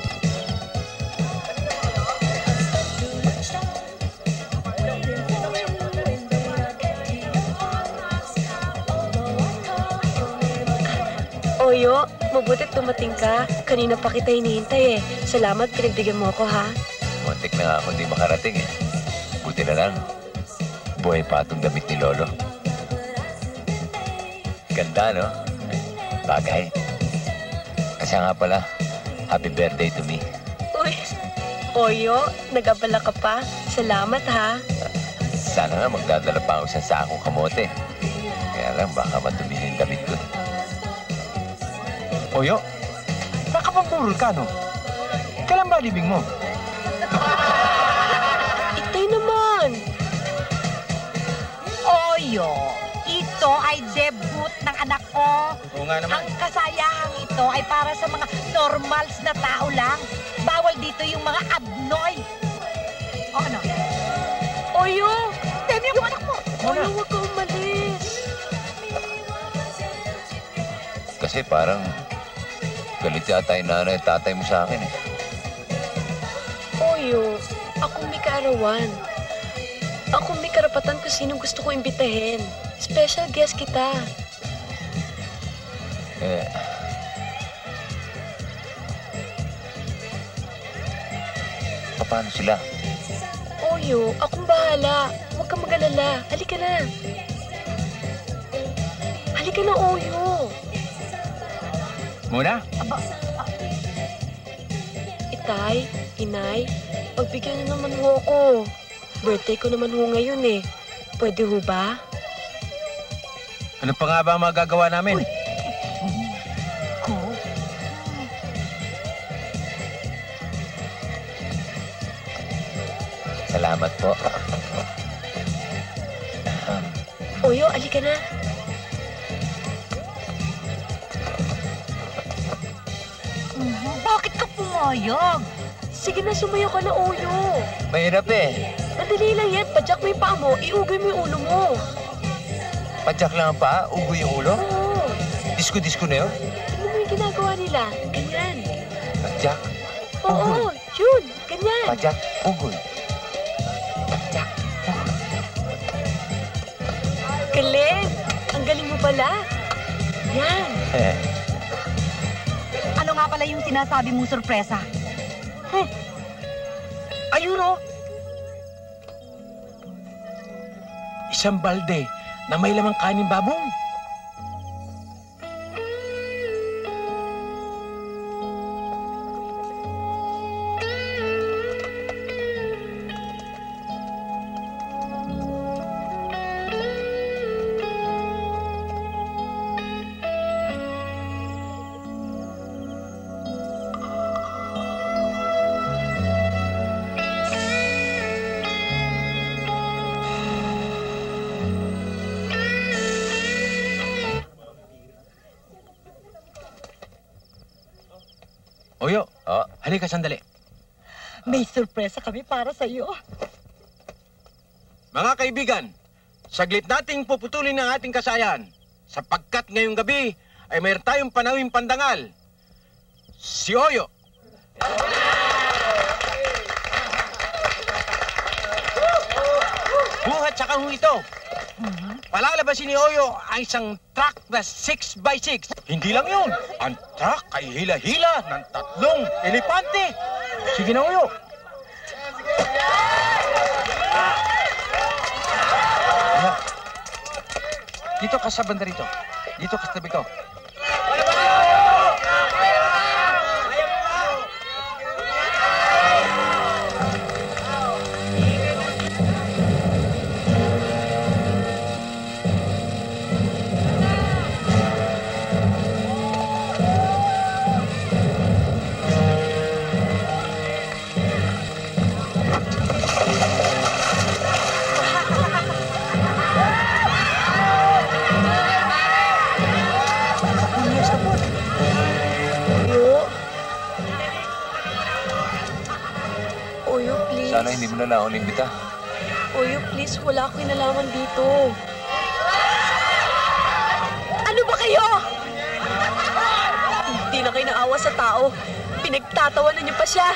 Oyo, mabutit dumating ka. Kanina pa kita hinihintay eh. Salamat, pinagbigyan mo ako, ha? Muntik na nga ako hindi makarating eh. Buti na lang. Buhay pa itong damit ni Lolo. Ganda, no? Bagay. Kasi nga pala, happy birthday to me. Uy, Oyo, nagabala ka pa. Salamat, ha? Sana nga magdadala pa ako sa sakong kamote. Kaya lang, baka madumi yung damit ko. Oyo, nakapamburol ka, no? Kailan ba libing mo? Itay naman. Oyo, ito ay debut ng anak ko. Oo nga naman. Ang kasayahang ito ay para sa mga normals na tao lang. Bawal dito yung mga abnoy. O ano? Oyo! Demi yung anak mo! Oyo, huwag ka umalis. Kasi parang galit yata yung nanay at tatay mo sa akin eh. Oyo, ako may kaarawan. Ako may karapatan kung sinong gusto ko imbitahin. Special guest kita. Eh, paano sila? Oyo, akong bahala. Huwag kang mag-alala. Halika na. Halika na, Oyo. Muna? Itay, Inay, pagbigyan niyo naman ho ako. Birthday ko naman ho ngayon eh. Pwede ho ba? Ano pa nga ba ang magagawa namin? Salamat po. Oyo, alika na. Bakit ka pumayag? Sige na, sumayo ka na, Oyo. Mahirap eh. Madali lang yan. Padyak mo yung paa mo, iugay mo yung ulo mo. Padyak lang ang paa, ugoy yung ulo. Oo. Disko-disko na yun. Tignan mo yung ginagawa nila. Ganyan. Padyak, Oo, yun. Ganyan. padyak, ugoy. Galing. Ang galing mo pala. Yan. Eh, Ano nga pala yung sinasabi mong sorpresa? Hmm. Ayun o. Isang balde na may lamang kanin babong. Oyo, oh, halika sandali. May sorpresa kami para sa iyo. Mga kaibigan, saglit nating puputulin ang ating kasayahan sapagkat ngayong gabi ay mayroon tayong panawing pandangal. Si Oyo. Buhat sa kahong ito. Palalabasin ni Oyo ang isang truck na six by six. Hindi lang yun. Ang truck ay hila-hila ng tatlong elepante. Sige na, Oyo. Ano? Dito ka sa banda rito. Dito ka sa tabi ko. Sana hindi mo na lang ako nimbita. Oyo, please, wala akong kinalaman dito. Ano ba kayo? Hindi na kayo naawa sa tao. Pinagtatawanan niyo pa siya.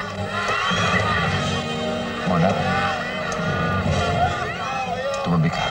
Mona, tumabi ka.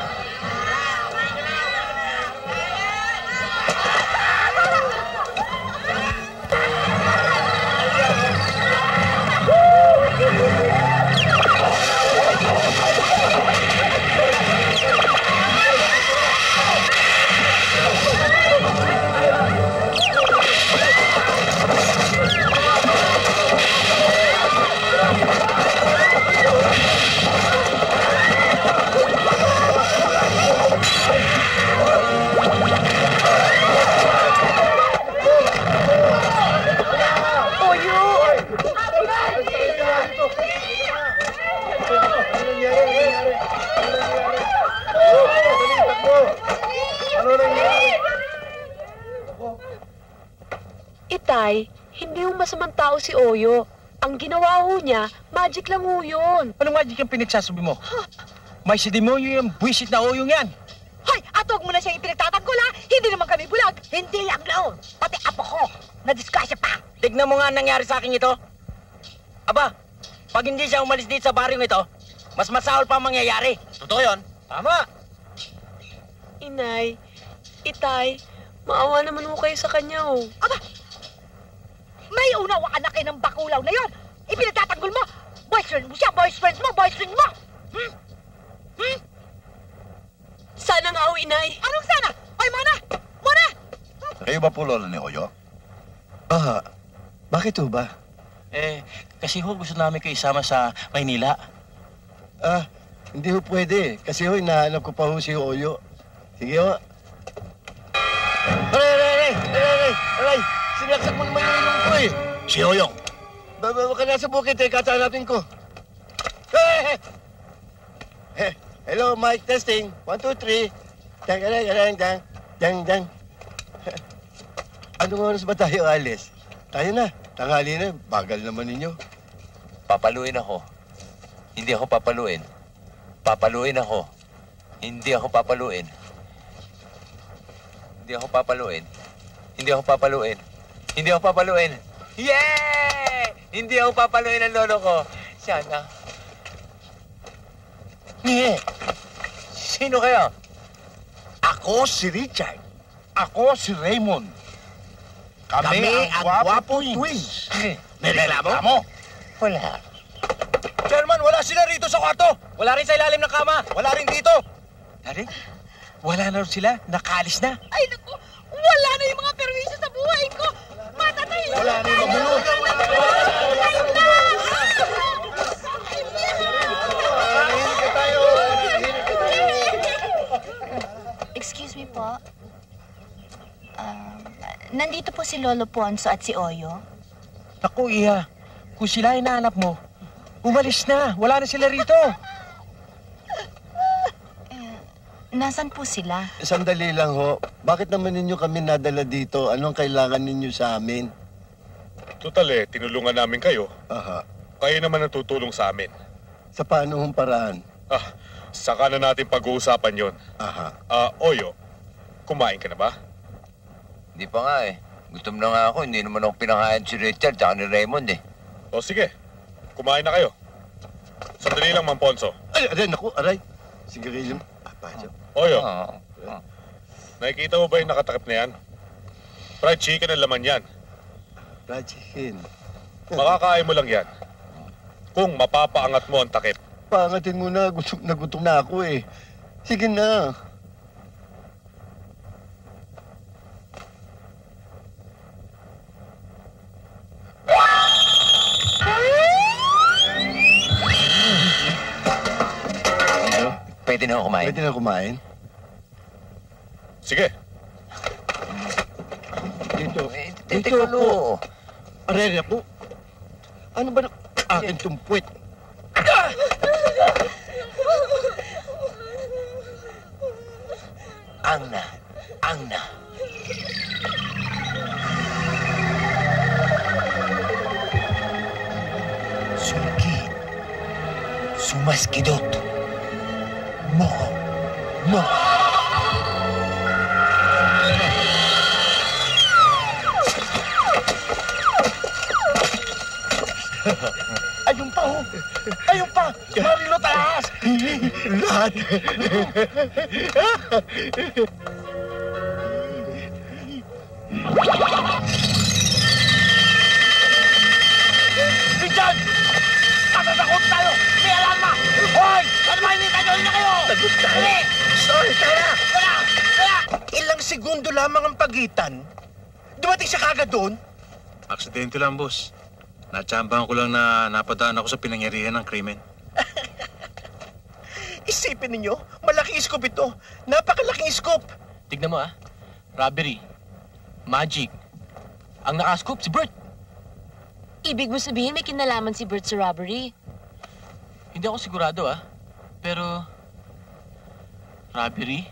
Itay, hindi yung masamang tao si Oyo. Ang ginawa ho niya, magic lang ho yun. Anong magic yung pinagsasabi mo? May si demonyo yung buwisit na oyong yan. Hoy, at huwag mo na siyang ipinagtatanggol ha! Hindi naman kami bulag! Hindi ang laon! Pati apo ko! Na-disgrasya pa! Tignan mo nga ang nangyari sa akin ito. Aba, pag hindi siya umalis dito sa baryong ito, mas masahol pa ang mangyayari. Totoo yun? Tama! Inay, Itay, maawa naman ho kayo sa kanya oh. Aba! May unawa ka na kayo ng bakulaw na yon! Ipinagtatanggol mo! Boyfriend mo siya! Boyfriend mo! Boyfriend mo! Hmm? Hmm? Sana nga ho, Inay. Anong sana? Ay, Mona! Mona! Kayo ba po lola ni Oyo? Ah, bakit ho ba? Eh, kasi ho gusto namin kayo isama sa Maynila. Ah, hindi ho pwede. Kasi ho, hinahanap ko pa ho si Oyo. Sige ho. Aray, aray, aray! Aray, aray! Aray! Sinaksak mo naman yung ilong ko eh. Si Oyong. Baba ka na sa bukid eh, katanapin ko. Hey! Hey! Hello, mic testing. One, two, three. Dang, dang, dang, dang, dang, dang. Anong oras ba tayo alis? Tayo na. Tanghali na. Bagal naman ninyo. Papaluin ako. Hindi ako papaluin. Papaluin ako. Hindi ako papaluin. Hindi ako papaluin. Hindi ako papaluin. Hindi ako papaluin. Yay! Hindi ako papaluin ng lolo ko. Sana. Nye! Sino kayo? Ako si Richard. Ako si Raymond. Kami, Kami ang ang Guwapo Guwapo Twins. May reklamo? Wala. Chairman, wala sila rito sa kwarto! Wala rin sa ilalim ng kama. Wala rin dito! Dari, wala na rin sila. Nakaalis na. Ay, naku! Wala na yung mga perwisyo sa buhay ko! Matatay na! Wala na yung magulo. Excuse me po. Um, nandito po si Lolo Ponso at si Oyo. Naku, Iha. Kung sila hinahanap mo, umalis na. Wala na sila rito. Nasaan po sila? Sandali lang ho. Bakit naman ninyo kami nadala dito? Anong kailangan ninyo sa amin? Total eh, tinulungan namin kayo. Aha. Kayo naman ang tutulong sa amin. Sa paano hong paraan? Ah, saka na natin pag-uusapan yon. Aha. Ah, Oyo, kumain ka na ba? Hindi pa nga eh. Gutom na nga ako. Hindi naman ako pinakain si Richard tsaka ni Raymond eh. O sige, kumain na kayo. Sandali lang, Mang Ponso. Ay, aray, naku, aray. Sigarilyo. Ah, pacho. Oyo, Ah, ah. nakikita mo ba yung nakatakip na yan? Fried chicken ang laman yan. Fried chicken. Makakain mo lang yan. Kung mapapaangat mo ang takip. Pangatin mo na. Gutom na gutom na ako eh. Sige na. Pwede na ako kumain. Pwede na kumain? Sige. Dito. Eh, Dito teka, ako. Lo. Aray, ako. Ano ba na? Akin tumpuit. Ang na. Ang na. Sungkit. Sumaskidot. Moko. Moko. Ayun pa, oh. Ayun pa. Marilo taas. Lahat. Richard! Natatakot tayo! May alarma! Hoy! Ano ba hindi tayo? Hindi na kayo! Tagot tayo. Dali! Sorry, Tara. Wala! Wala! Ilang segundo lamang ang pagitan. Dumating siya kagad doon. Aksidente lang, boss. Natsambahan ko lang na napadaan ako sa pinangyarihan ng krimen. Isipin ninyo, malaking scoop ito. Napakalaking scoop. Tignan mo ah. Robbery. Magic. Ang nakascoop si Bert. Ibig mo sabihin may kinalaman si Bert sa robbery? Hindi ako sigurado ah. Pero... Robbery?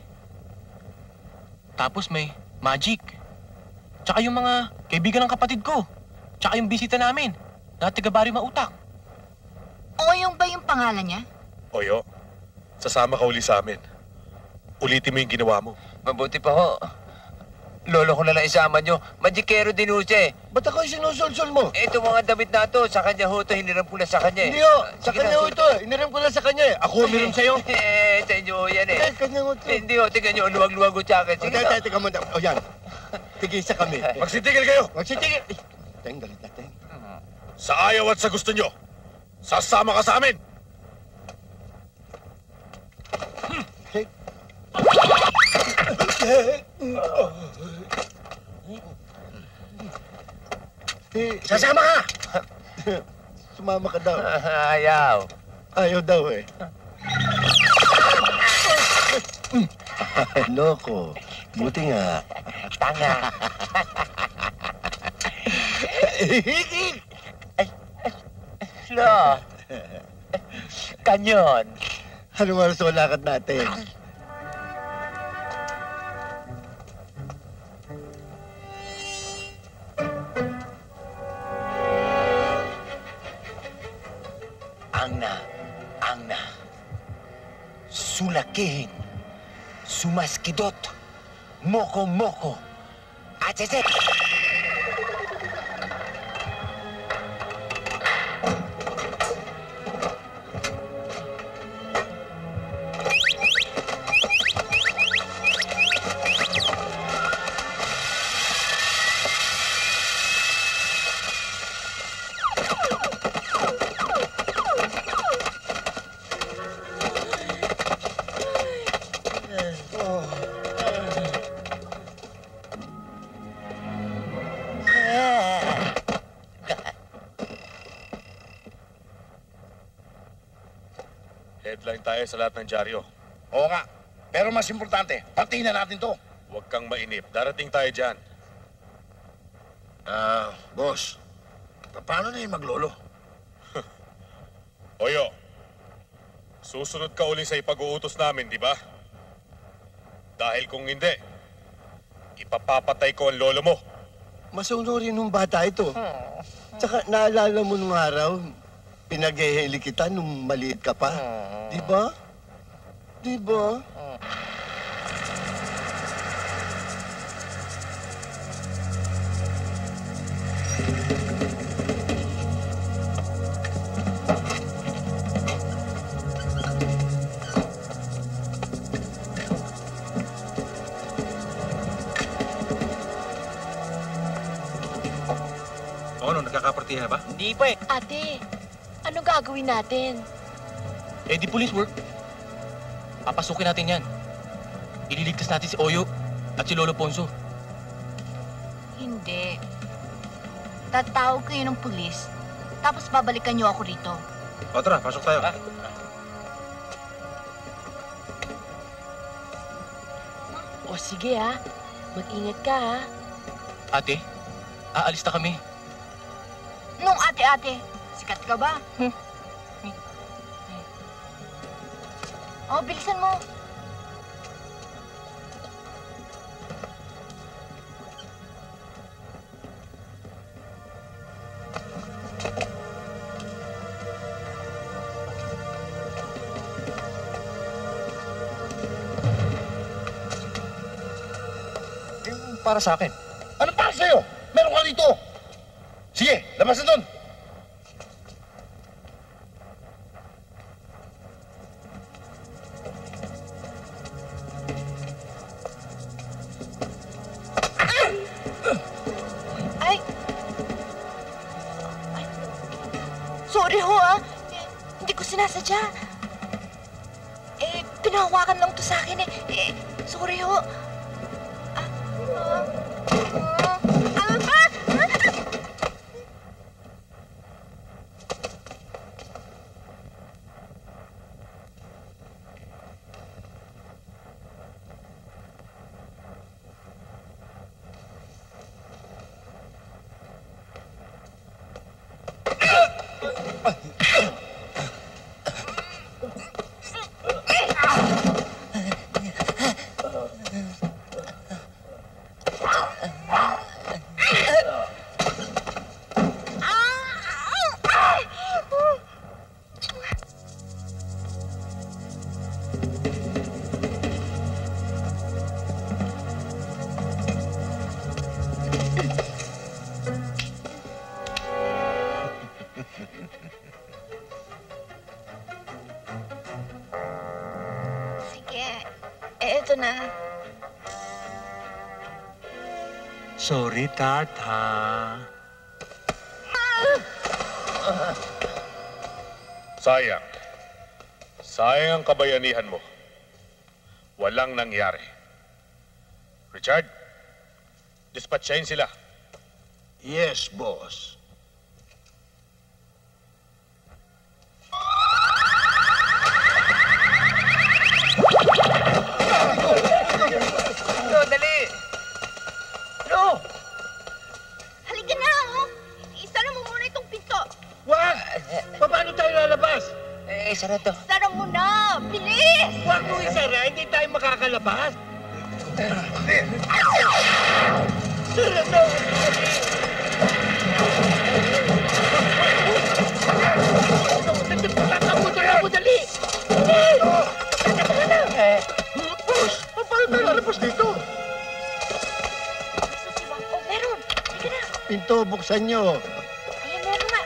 Tapos may magic. Tsaka yung mga kaibigan ng kapatid ko. Tsaka yung bisita namin. na taga-baryo mautak. Oyong ba yung pangalan niya? Oyo, sasama ka uli sa amin. Ulitin mo yung ginawa mo. Mabuti pa ho. Lolo ko na lang isama nyo. Magikero din ho siya eh. Ba't ako yung sinusulsul mo? Ito mga damit na to, sa kanya ho to, hiniram ko na sa kanya eh. Hindi ho, sa Sige kanya na, ho ito. Iniram ko lang sa kanya eh. Ako umiram sa'yo. Eh, sa inyo ho yan eh. Eh, kanya ho ito. Hindi ho, tingnan nyo, luwag-luwag ho sa akin. O, Sige tayo, na. tayo, teka muna. O, yan. Tigisa kami. Magsitigil kayo! Magsitigil. Ay, teng, galit na, teng. Sa ayaw at sa gusto nyo, sasama ka sa amin! Hey. Eh, Sasama ka! Sumama ka daw. Ayaw. Ayaw daw eh. Loko. Buti nga. Tanga. Lo. Kanyon. Ano maros sa lakad natin? Ang na, ang na. Sulakihin. Sumaskidot. Moko-moko. Atseset. Headline tayo sa lahat ng dyaryo. Oo nga. Pero mas importante, patiin na natin to. Huwag kang mainip. Darating tayo dyan. Ah, boss. Paano na yung maglolo? Oyo, susunod ka uli sa ipag-uutos namin, di ba? Dahil kung hindi, ipapapatay ko ang lolo mo. Masunurin ng bata ito. Tsaka naalala mo nung araw, pinag-eheli kita nung maliit ka pa. Di ba? Di ba? O ano, nagkakapartihan na ba? Hindi pa eh. Ate, ano gagawin natin? Eh di police work. Papasukin natin yan. Ililigtas natin si Oyo at si Lolo Ponso. Hindi. Tatawag kayo ng pulis, tapos babalikan niyo ako rito. O tara, pasok tayo. O sige ha, mag-ingat ka ha. Ate, aalis na kami. Nung ate-ate, sikat ka ba? Hmm. Oh, bilisan mo. Yung para sa akin. Ano para sa'yo? Meron ka dito. Sige, labas na doon. Ay! Ay! Sorry ho ah. Eh, hindi ko sinasadya. Eh, pinahawakan lang to sa akin eh. Eh, sorry ho. Ah, ah, ah, ah, ah! ito na. Sorry, Tata. Sayang. Sayang ang kabayanihan mo. Walang nangyari. Richard, dispatchahin sila. Yes, boss. No, dali! No! Halika na, oh! Isara mo muna itong pinto. Wag! Paano tayo lalabas? Eh, sarado. Isara mo na! Bilis! Wag mo isara, hindi tayo makakalabas. Sara na! Tatakbo tayo mo, dali! Boss, paano tayo lalabas dito? Oh, meron! Halika na! Pinto, buksan nyo. Ayan, meron na.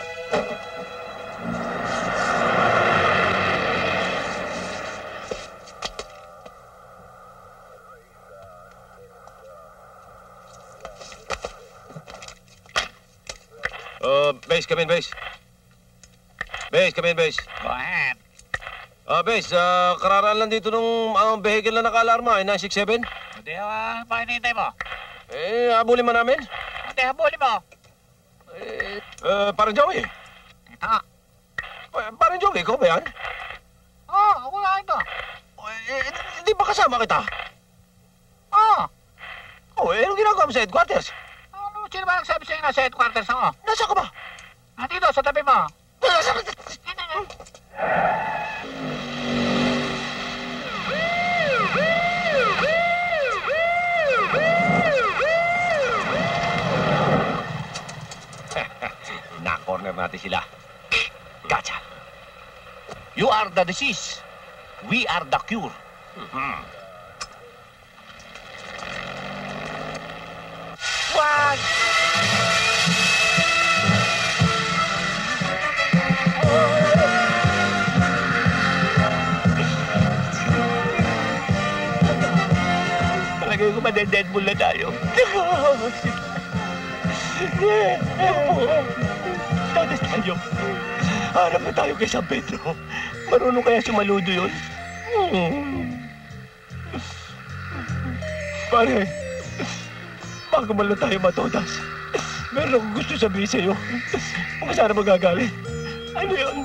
Uh, base, come in, base. Base, come in, base. Go ahead. Ah, base, ah, kararaan lang dito nung ang vehicle na naka-alarma, ay nine six seven. Hindi, ah, uh, pakinintay mo. Eh, habulin mo namin. Hindi, habulin mo. Eh, uh, parang Joey. Ito nga. Pa- Parang Joey, ikaw ba yan? Oo, oh, ako nga ito. Eh, hindi ba kasama kita? Oo. Oh, eh, anong ginagawa mo sa headquarters? Ano, sino ba nagsabi sa'yo nasa headquarters ako? Nasaan ka ba? Ah, dito, sa tabi mo. Na-corner natin sila. Gotcha. You are the disease. We are the cure. Mm-hmm. Wag! Palagay ko madededball na tayo. Tadas tayo. Harap na tayo kay San Pedro. Marunong kaya sumaludo yun? Pare, bago man lang tayo matodas, meron akong gusto sabihin sa'yo. Kung sana magagalit. Ano yun?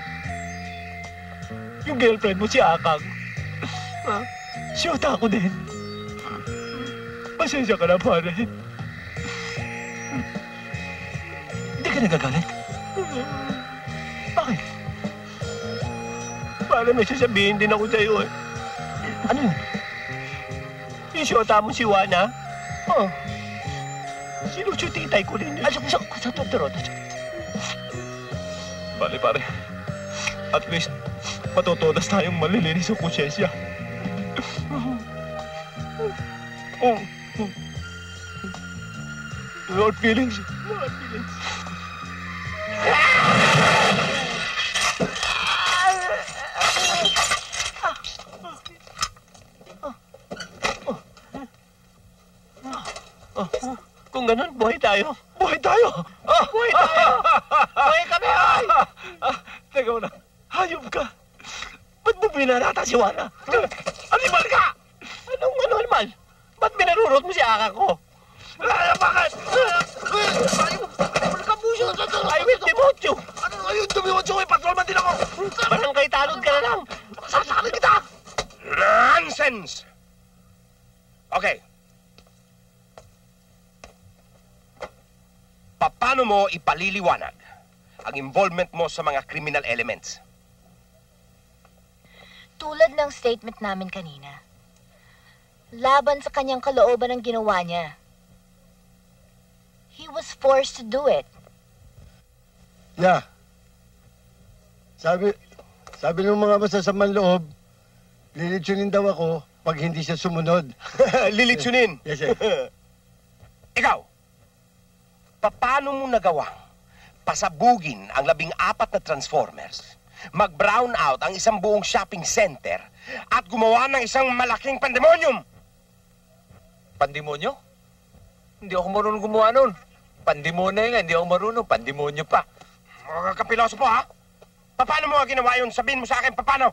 Yung girlfriend mo si Akang. Ha? Siyota ako din. Pasensya ka na, pare. Hindi ka nagagalit? Bakit? Para may sasabihin din ako sa'yo eh. Ano yun? Yung siyota mo si Juana? Oh. Sinusutitay ko rin yun. Asok, asok, asok, asok, asok. Bale, pare. At least, matutunas tayong malilinis ang konsyensya. Oh. Lord feelings. Lord feelings. Kung ganun, buhay tayo. Buhay tayo! Ah, buhay tayo! Buhay kami, ay! Ah, teka mo na. Hayop ka. Ba't mo pinarata si Juana? Animal ka! Anong ano animal? Ba't binarurot mo si Akang ko? Ah, bakit? I will demote you! Ano ayun, demote you? Patrolman din ako! Barangay talod ka na lang! Sasakalin kita! Nonsense! Okay. Paano mo ipaliliwanag ang involvement mo sa mga criminal elements? Tulad ng statement namin kanina, laban sa kanyang kalooban ang ginawa niya. He was forced to do it. Yeah. Sabi, sabi ng mga masasamang loob, lilitsunin daw ako pag hindi siya sumunod. Lilitsunin? Yes, sir. Ikaw, paano mo nagawang pasabugin ang labing apat na Transformers mag-brown out ang isang buong shopping center at gumawa ng isang malaking pandemonium. Pandemonyo? Hindi ako marunong gumawa nun. Pandemonyo nga, hindi ako marunong. Pandemonyo pa. Mga kapiloso po, ha? Paano mo nga ginawa yun? Sabihin mo sa akin, paano?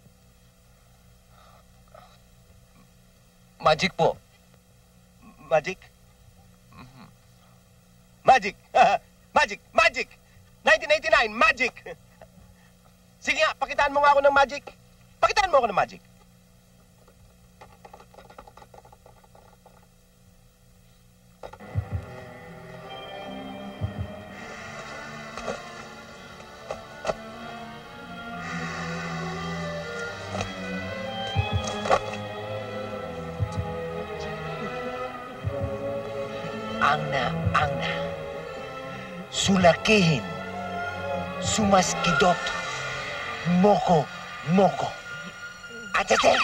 Magic po. Magic? Magic! Magic! Magic! nineteen eighty-nine, magic! Sige nga, pakitaan mo nga ako ng magic. Pakitaan mo ako ng magic. Angna, angna. Sulakihin. Sumaskidot. Moko, moko. Atete!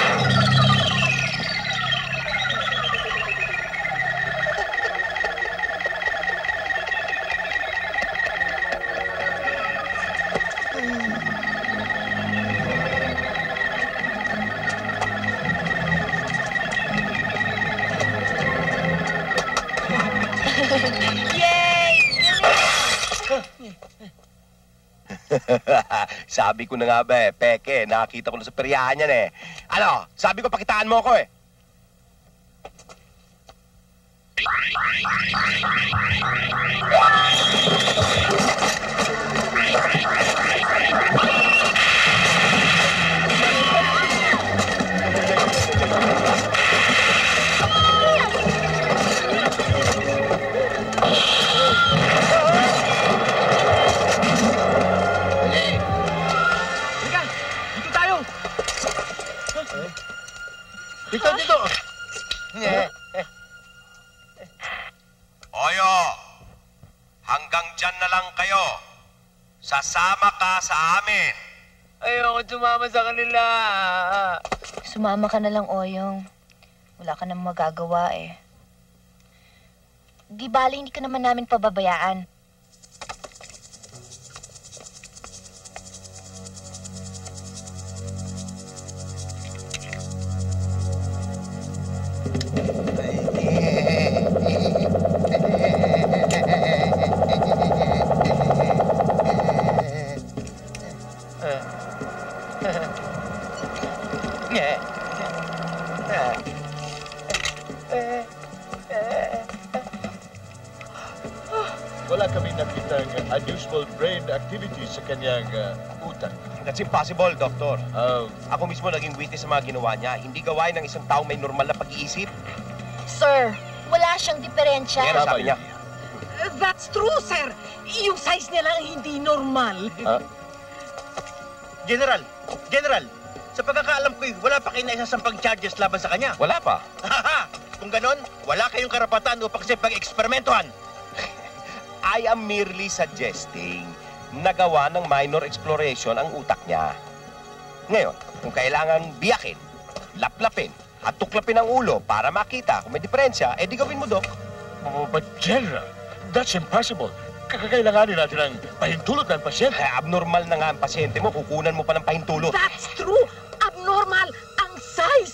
Sabi ko na nga ba eh, peke, nakakita ko na sa peryahan yan eh. Ano, sabi ko pakitaan mo ako eh. Dito, dito! Oyo, hanggang dyan na lang kayo. Sasama ka sa amin. Ayoko sumama sa kanila. Sumama ka na lang, Oyong. Wala ka nang magagawa eh. Di bali, hindi ka naman namin pababayaan. Wala kami nakitang unusual brain activity sa kanyang uh, utak. That's impossible, Doctor. Um, Ako mismo naging witness sa mga ginawa niya. Hindi gawain ng isang taong may normal na pag-iisip. Sir, wala siyang diferensya. Yan ang sabi niya. That's true, sir. Yung size niya lang hindi normal. Huh? General, General, sa pagkakaalam ko'y wala pa kayo na isasampang charges laban sa kanya. Wala pa. Kung ganon, wala kayong karapatan upang siya pag-eksperimentuhan. I am merely suggesting na gawa ng minor exploration ang utak niya. Ngayon, kung kailangan biyakin, laplapin, at tuklapin ang ulo para makita kung may diferensya, eh di gawin mo, Doc. Oh, but General, that's impossible. Kakailanganin natin ang pahintulot ng pasyente. Eh, abnormal na nga ang pasyente mo, kukunan mo pa ng pahintulot. That's true. Abnormal ang size.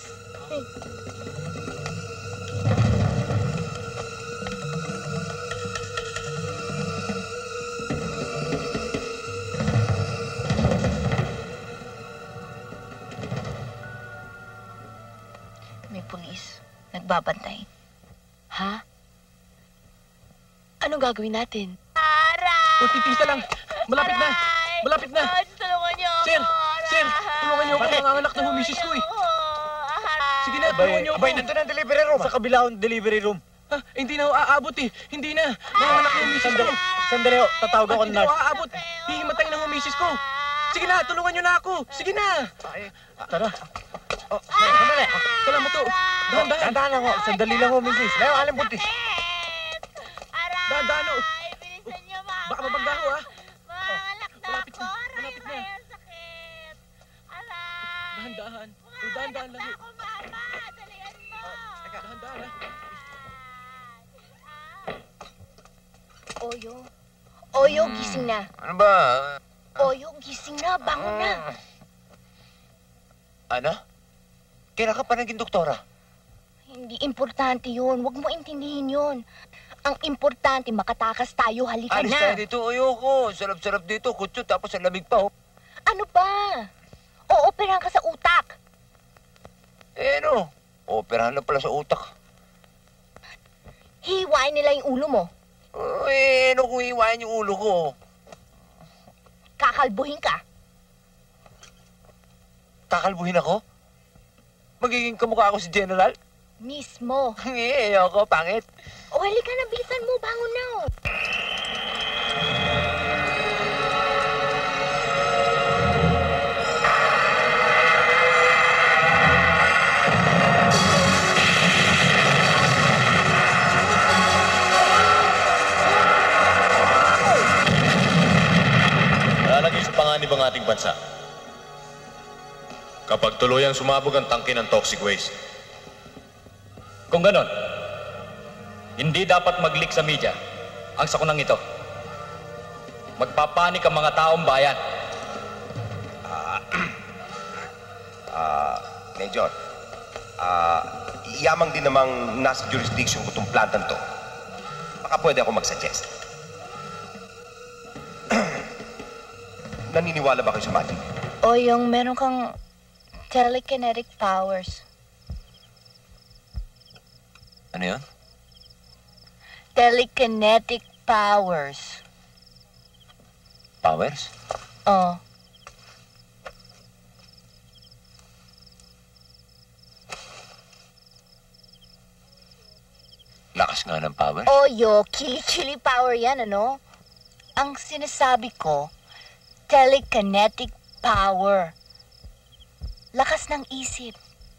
May pulis. Nagbabantay. Ha? Anong gagawin natin? Kunti pista lang. Malapit na. Malapit na. Tulungan niyo ako. Sir, sir, tulungan niyo ako. Nanganganak na humisis ko eh. Sige na, tulungan niyo ako. Abay, nandun ang delivery room. Sa kabila ang delivery room. Ha? Hindi na ako aabot eh. Hindi na. Nanganganak na humisis ko. Sandali, oh. Tatawag ako ng Hindi ako nurse. aabot. Hihimatay na humisis ko. Sige na, tulungan niyo na ako. Sige na. Tara. Oh, sandali. Salamat to. Dahan-dahan. Dahan-dahan ako. Sandali lang ho, misis. Ngayon, alam buntis. Dahan-dahan oh. Bilisan niyo, mama. Baka mabangga ko ah. Mangalak na Malapit ako. na. Aray, Malapit na. may sakit. Aray. Dahan-dahan. O, dahan-dahan lang. Ako, mama. Dalian mo. Dahan-dahan ah. Oyo. Oyo, gising na. Ano ba? Oyo, gising na, bangon na. Ana? Kailan ka pa naging doktora? Hindi importante yun. Huwag mo intindihin yun. Ang importante, makatakas tayo. Halika Alis na. tayo dito. Ayoko. Sarap-sarap dito. Kutso, tapos ang lamig pa, oh. Ano ba? Ooperahan ka sa utak. Eh, no. Operahan na pala sa utak. Hiwain nila yung ulo mo. Oh, eh, ano kung hiwain yung ulo ko? Kakalbuhin ka. Kakalbuhin ako? Magiging kamukha ako si General? Mismo. Eh, ayoko. Pangit. O, halika na. Bilisan mo. Bangon na. Oh. Lalagay sa panganib ang ating bansa. Kapag tuluyang sumabog ang tangke ng toxic waste. Kung ganon, hindi dapat mag-leak sa media ang sakunang ito. Magpapanik ang mga taong bayan. Ah, ah, Major, ah, yamang din namang nasa jurisdiction ko itong plantan to. Baka pwede ako mag-suggest. Naniniwala ba kayo sa magic? O, yung meron kang telekinetic powers. Ano yun? Telekinetic powers. Powers? Oh. Lakas nga ng power. Oyo, kili-kili power yan, ano? Ang sinasabi ko, telekinetic power. Lakas ng isip.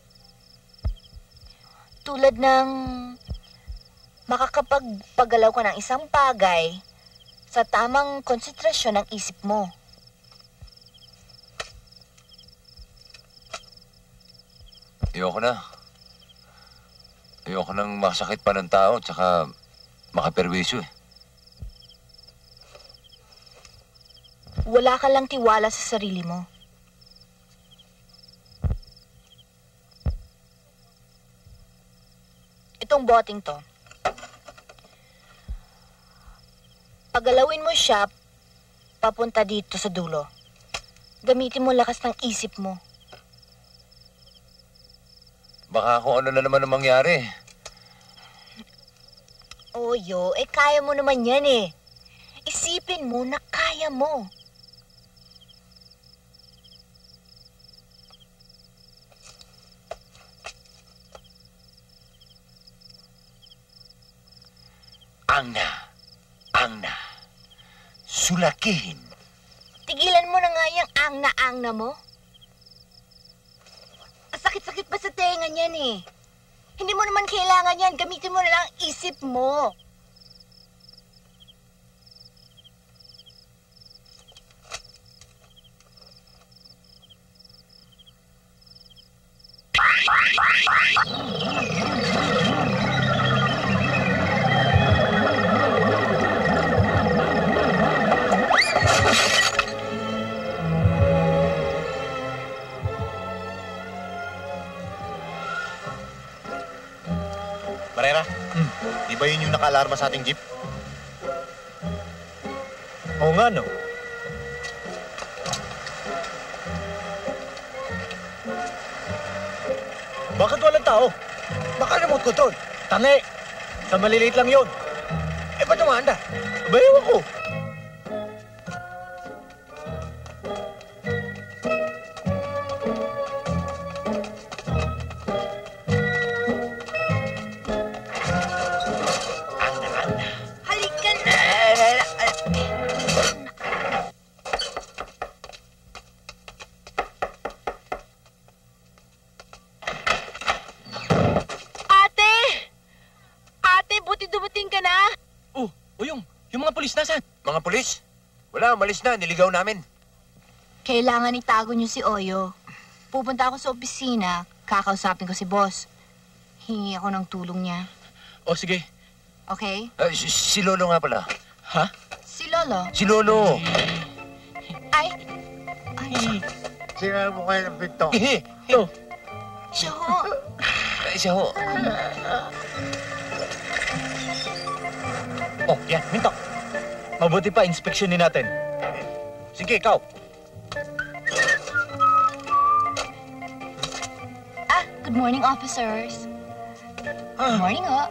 Tulad ng makakapagpagalaw ka ng isang bagay sa tamang konsentrasyon ng isip mo. Ayoko na. Ayoko nang makasakit pa ng tao tsaka makaperwisyo eh. Wala ka lang tiwala sa sarili mo. Itong boteng to. Pagalawin mo siya, papunta dito sa dulo. Gamitin mo lakas ng isip mo. Baka kung ano na naman ang mangyari. Oyo, eh kaya mo naman yan eh. Isipin mo na kaya mo. Ang na, ang na, sulakihin. Tigilan mo na nga yung ang-na-ang-na mo. Ang sakit-sakit pa sa tenga niyan eh. Hindi mo naman kailangan yan. Gamitin mo na lang ang isip mo. Barera, hmm. Di ba yun yung naka-alarma sa ating jeep? Oo nga, no? Bakit walang tao? Baka remote control. Tane! Sa maliliit lang yun. Eh, ba't umanda? Aba, ewan ko. Halika na! Ate! Ate, buti dumating ka na? Oh, Uyong, yung mga pulis nasan? Mga pulis? Wala, umalis na. Niligaw namin. Kailangan itago niyo si Oyo. Pupunta ako sa opisina, kakausapin ko si boss. Hingi ako ng tulong niya. O, sige. Okay? Ah, si, si Lolo nga pala. Ha? Si Lolo. Si Lolo. Ay, ay, Sira mo kayo ng pinto. Yo. siya ho. Siya ho. Oh, yan, minto. Mabuti pa, inspeksyonin natin. Sige, ikaw. Ah, good morning, officers. Good morning, ho.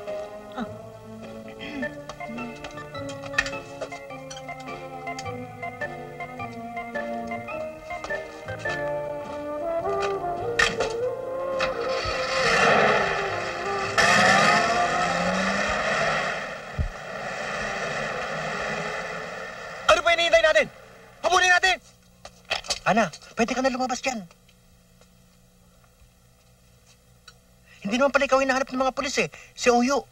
Ano pa hinihintay natin? Habulin natin! Ana, pwede ka na lumabas dyan. Hindi naman pala ikaw hinahanap ng mga pulis eh. Si Oyo.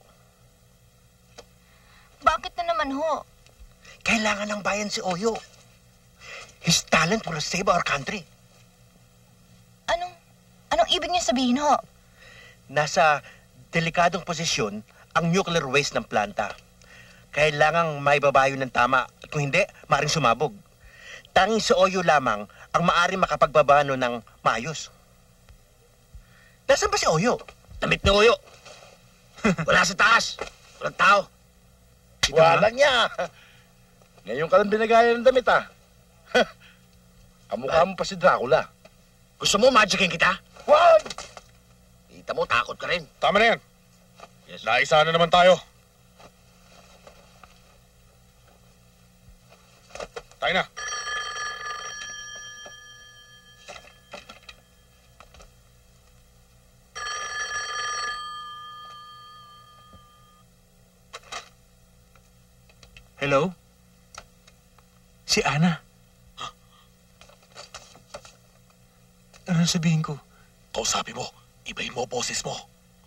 Bakit na naman, ho? Kailangan ng bayan si Oyo. His talent will save our country. Anong, anong ibig niyo sabihin, ho? Nasa delikadong posisyon ang nuclear waste ng planta. Kailangang may babayo ng tama. At kung hindi, maaaring sumabog. Tanging si Oyo lamang ang maaaring makapagbabano ng maayos. Nasaan ba si Oyo? Damit ni Oyo. Wala sa taas. Walang tao. Wala niya. Ngayon ka lang binagaya ng damit, ah. Kamukha mo pa si Dracula. Gusto mo magicin kita? Wag! Kita mo, takot ka rin. Tama na yan. Yes. Naisa na naman tayo. Tayo na. Hello? Si Ana. Ano sabihin ko? Kausapin mo. Ibahin mo boses mo.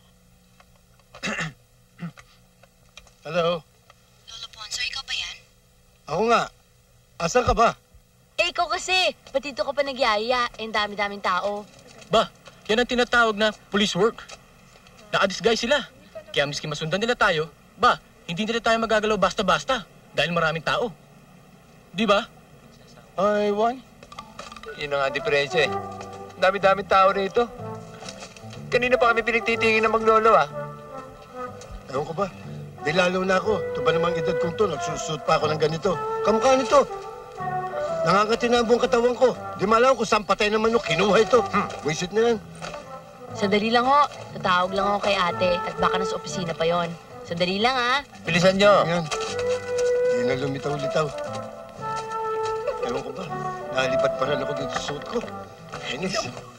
Hello? Lolo Ponso, ikaw ba yan? Ako nga. Asan ka ba? Eh, ikaw kasi. Pati dito ka pa nagyaya. Eh, dami-daming tao. Ba, yan ang tinatawag na police work. Naka-disguise sila. Kaya miski masundan nila tayo, ba, hindi nila tayo magagalaw basta-basta. Dahil maraming tao. Di ba? Ay, Juan? Yun ang nga diferensya eh. Dami-daming tao rito. Kanina pa kami pinagtitingin na maglolo ah. Ewan ko ba? Di lalo na ako. Ito ba namang edad kong to? Nagsusut pa ako ng ganito. Kamukha nito. Nangangati na ang buong katawan ko. Di malaw kung saan patay na manok. Kinuha ito. Hmm. Wisit na yan. Sandali lang ho. Tatawag lang ako kay ate at baka nasa opisina pa yon. Sandali lang ha. Bilisan nyo. Yan. Di na lumitaw-litaw. Ewan ko ba? Nalipad pa rin ako dito sa suot ko. Enis.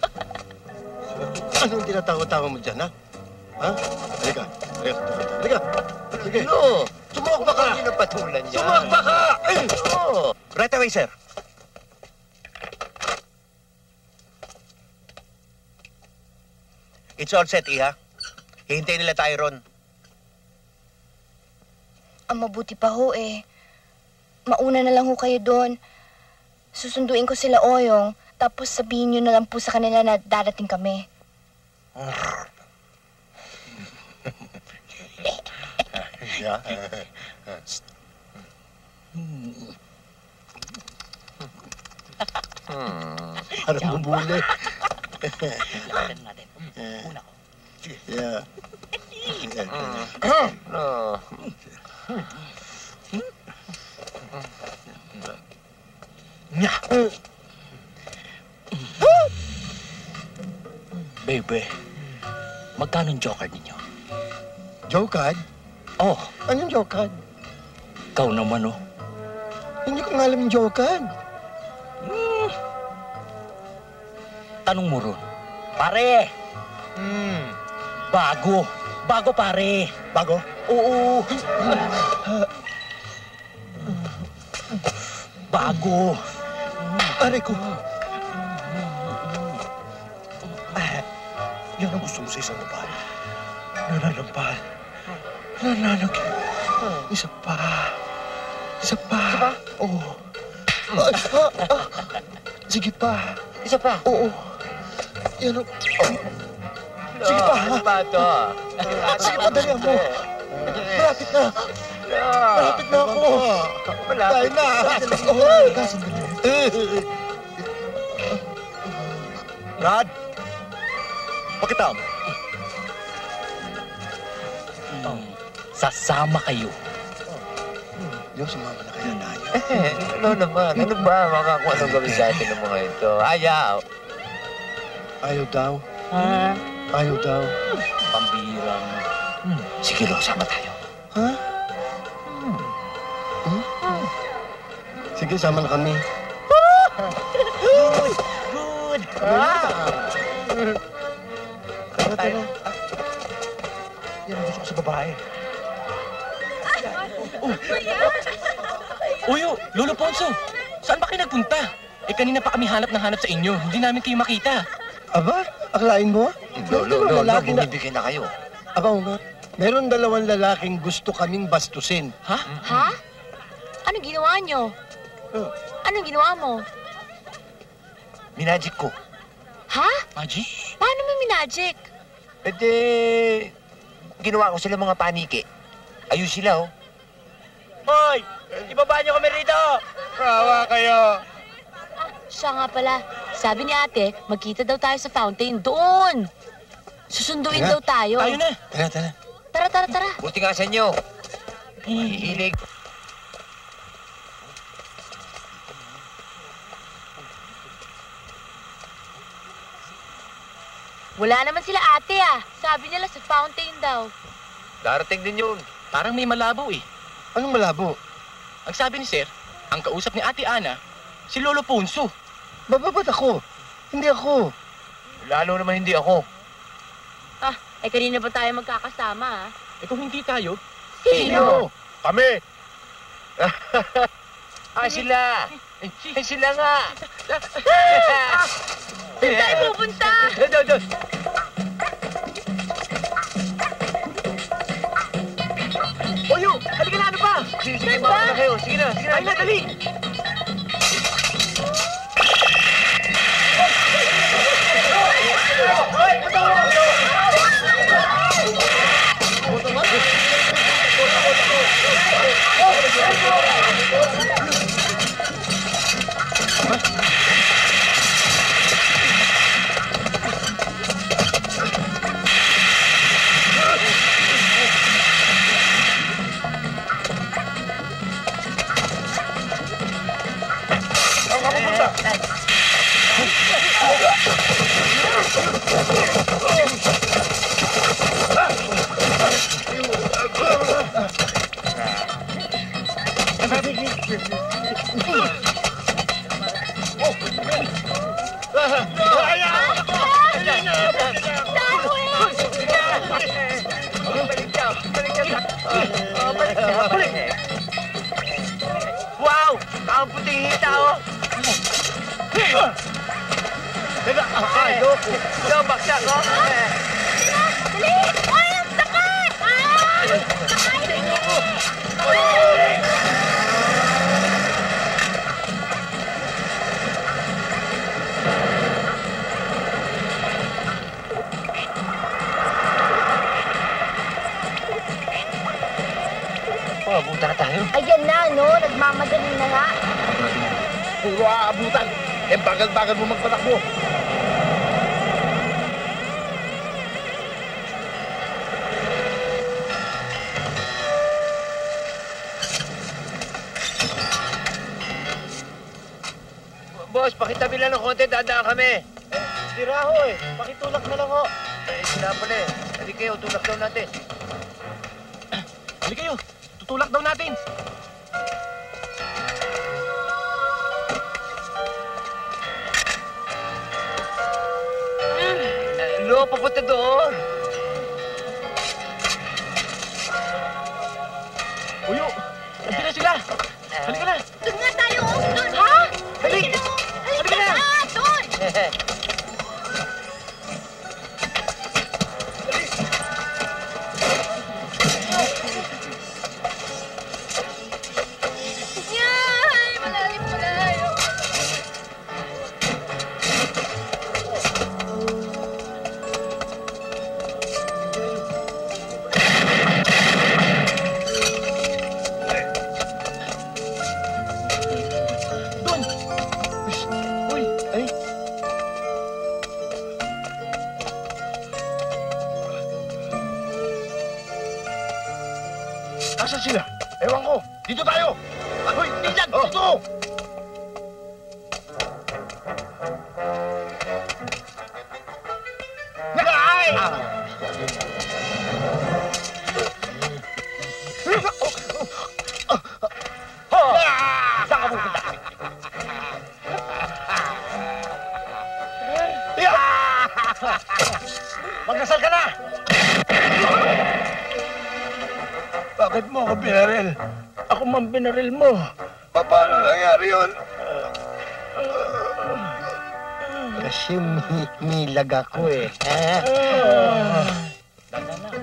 Anong tinatawa-tawa mo dyan, ha? Ha? Halika. Halika. Halika. Sige. No. Sumakba ka! Hindi na patulan niya. Sumakba ka! Ay! No. Right away, sir. It's all set, Iha. Hihintayin nila tayo ron. Ang mabuti pa ho eh. Mauna na lang ho kayo doon. Susunduin ko sila Oyong, tapos sabihin nyo na lang po sa kanila na darating kami. Yeah. Parang bubuli. Lakad natin. Una ko. Sige. Yeah. No. Baby, magkano ang joker ninyo? Jokad? Oh, Anong jokad? ikaw naman oh. Hindi ko nga alam yung jokad. Hmm. Tanong mo ron. Pare! Hmm. Bago. Bago pare. Bago? Oo. Bago. Aray ko. Ah, yan ang gusto mo sa isang babae. Nananampal. Nananagin. Isa pa. Isa pa. Isa pa? Oo. Ah, ah, ah. Sige pa. Isa pa? Oo. Yan ang... Sige pa, ha? Ano ba ito? Sige pa, dalihan mo. Malapit na. Malapit na ako. Malapit Tayo na. Oo. Sandali. Rod! Pakita mo. Sasama kayo. Diyos, sumama na kaya tayo. Eh, ano naman? Ano ba? Makakuha anong gawin sa atin ng mga ito? Ayaw! Ayaw daw. Ha? Ayaw daw. Pambirang. Hmm. Sige, Lo, sama tayo. Ha? Hmm. Hmm? Sige, sama na kami. Good! Good! Ah! Tara, tara. Yan ang gusto ko sa babae. Uyo, Lolo Ponso, saan ba kayo nagpunta? Eh, kanina pa kami hanap ng hanap sa inyo. Hindi namin kayo makita. Aba, akalain mo? Lolo, Meron Lolo, lalaki na- bumibigay na kayo. Aba, nga. Meron dalawang lalaking gusto kaming bastusin. Ha? Ha? Anong ginawa nyo? Oh. Anong ginawa mo? Minagic ko. Ha? Magic? Paano mo minagic? E di, ginawa ko sila mga paniki. Ayun sila, oh. Hoy! Ibaba niyo kami rito! Kawa kayo! Ah, siya nga pala. Sabi ni ate, magkita daw tayo sa fountain doon. Susunduin Tara. daw tayo. Tayo na. Tara, tara. Tara, tara, tara. Buti nga sa inyo. Hihilig. Wala naman sila ate ah. Sabi nila sa fountain daw. Darating din yun. Parang may malabo eh. Anong malabo? Ang sabi ni Sir, ang kausap ni Ate Ana, si Lolo Ponso. Bababat ako. Hindi ako. Lalo naman hindi ako. Ah, eh kanina ba tayo magkakasama ah? Eh kung hindi tayo, Sino? Kami! Ah, sila! Eh, sila nga! Saan tayo pupunta? Doon, doon, doon. Oyo, halika na, ano pa? Sige, sige, baka na kayo. Sige na, sige na. Ay na, dali! Wow! Ang puting hita, oh! Teka, ay, loko. Ito, baksak, oh! Dali! Ay, ang sakit! Ah! Pakabuta na tayo. Ayan na, no? Nagmamadali na nga. Puro aabutan. Eh, bagal-bagal mo magpatakbo. Boss, pakitabi lang ng konti, dadaan kami. Tira ho eh. Pakitulak na lang ho. Eh, sila pala eh. Hindi kayo, tulak daw natin. Halika kayo, tutulak daw natin. Eh, Lo, papunta doon. Uyo, nandiyan na sila. Halika na. Doon nga tayo! Doon! Ha? Dali! Halika na! Ah, doon! Yay! Malalim pa tayo! Asan sila? Ewan ko. Dito tayo! Hoy, Dilag! Oh. Dito! Nakaay! Ah. Saan ka pupunta? Magdasal ka na! Bakit mo ako binaril? Ako man binaril mo. Paano nangyari yun? Kasi mi milag ako eh. Dandan lang.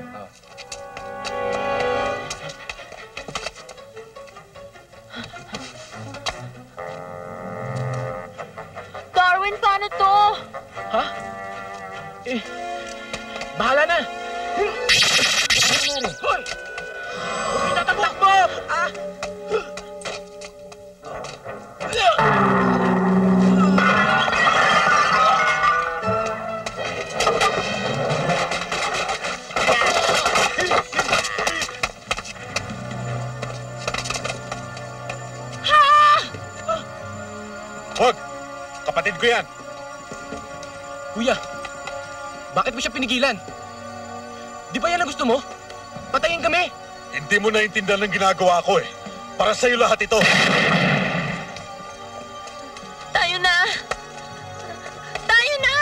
Darwin, paano to? Ha? Eh, bahala na. Ano nangyari? Hoy! Huwag itatakbo! Ah! Huwag! Kapatid ko yan! Kuya, bakit mo siya pinigilan? Di ba yan ang gusto mo? Patayin kami! Hindi mo naintindihan ng ginagawa ko eh. Para sa'yo lahat ito. Tayo na! Tayo na!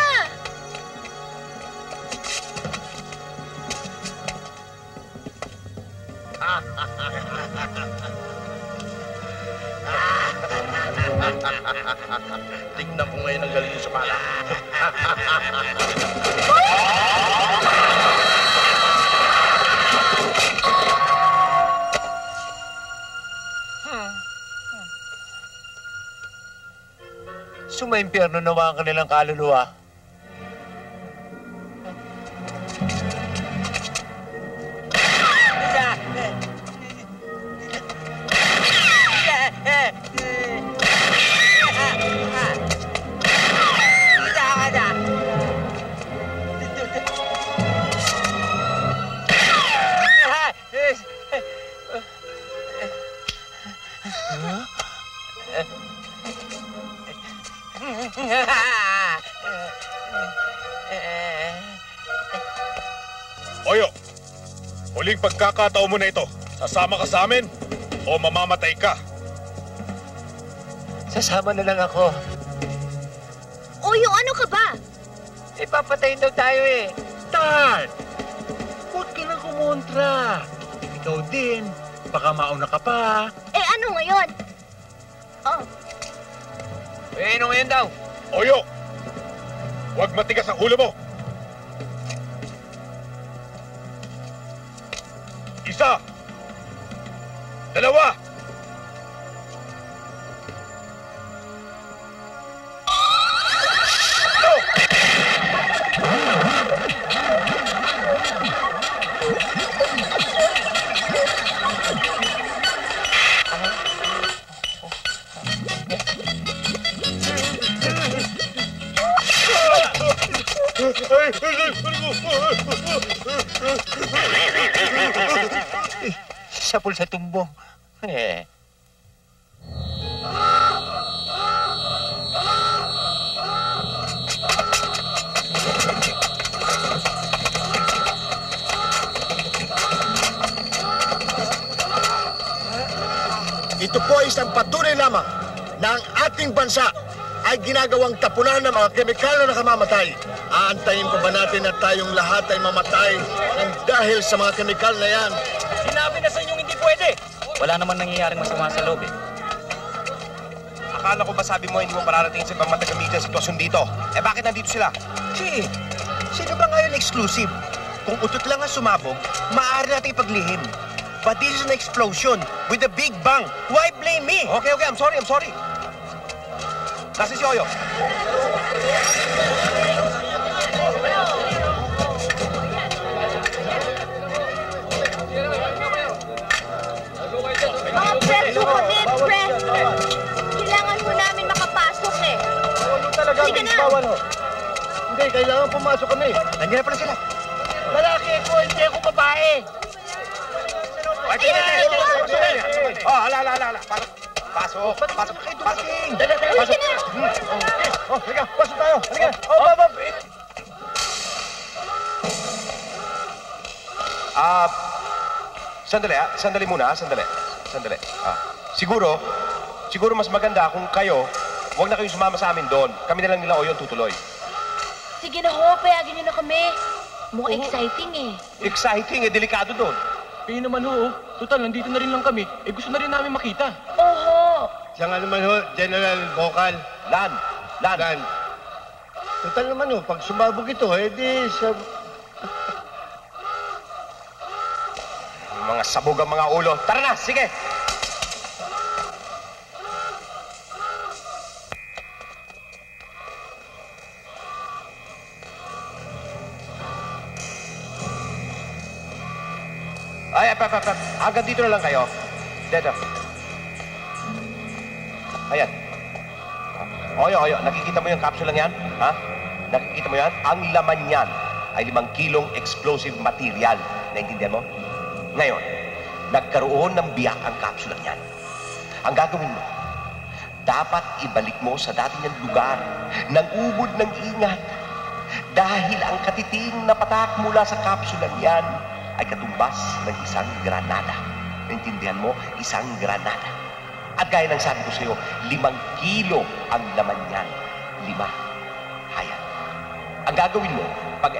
Tingnan ko ngayon ang galing mo sa pala. Sumaimpyerno naman ang kanilang kaluluwa. Oyo, huling pagkakataon mo na ito. Sasama ka sa amin o mamamatay ka? Sasama na lang ako. Oyo, ano ka ba? Ipapatayin daw tayo eh. Tart! Huwag ka nang kumontra. Ikaw din. Baka mauna ka pa. Eh, ano ngayon? Oh. Eh, ano ngayon daw? Oyo, huwag matigas ang ulo mo. Isa! Dalawa! Sapul sa tumbong. Eh. Ito po ay isang patunay lamang na ang ating bansa ay ginagawang tapunan ng mga kemikal na nakamamatay. Aantayin pa ba natin na tayong lahat ay mamatay ng dahil sa mga kemikal na yan? Sinabi na sa inyong hindi pwede. Wala naman nangyayaring masama sa loob eh. Akala ko ba sabi mo hindi mo pararating sa ibang matagamit ang sitwasyon dito? Eh bakit nandito sila? Si, sino ba ngayon exclusive? Kung utot lang ang sumabog, maaari natin ipaglihim. But this is an explosion with a big bang. Why blame me? Okay, okay, I'm sorry, I'm sorry. Nasaan si Oyo? Mga press to commit, press. Kailangan po namin makapasok eh. Talaga, Sige na. bawal ho. Hindi, kailangan pumasok kami. Nandiyan na pala sila. Lalaki ko, hindi ako babae. Ay, tingnan! Oh, hala, hala, hala. Pasok, pasok, pasok. Pasok. Oh, halika, pasok tayo. Halika. Oh, babab. Ah, sandali ah. Sandali muna, sandali. Sandali. Ah, siguro, siguro mas maganda kung kayo, huwag na kayong sumama sa amin doon. Kami na lang nila o yun tutuloy. Sige na ho, payagan niyo na kami. Mukhang exciting eh. Exciting, eh, delikado doon. Kayo naman ho, oh. Total, nandito na rin lang kami. Eh, gusto na rin namin makita. Oho! Siya nga naman ho, General Vocal. Lan, Lan. Lan. Total naman ho, pag sumabog ito, eh di siya... Mga sabog ang mga ulo. Tara na, sige! Ay, pap, pap, pap. Hanggang dito na lang kayo. Dito. Ayan. Oyo, oyo. Nakikita mo yung capsule lang yan? Ha? Nakikita mo yan? Ang laman yan ay limang kilong explosive material. Naintindihan mo? Ngayon, nagkaroon ng biyak ang capsule lang yan. Ang gagawin mo, dapat ibalik mo sa dati niyang lugar ng ubod ng ingat. Dahil ang katiting na patak mula sa capsule lang yan ay katumbas ng isang granada. Naintindihan mo? Isang granada. At gaya ng sabi ko sa iyo, limang kilo ang laman niyan. Lima. Haya. Ang gagawin mo, pag...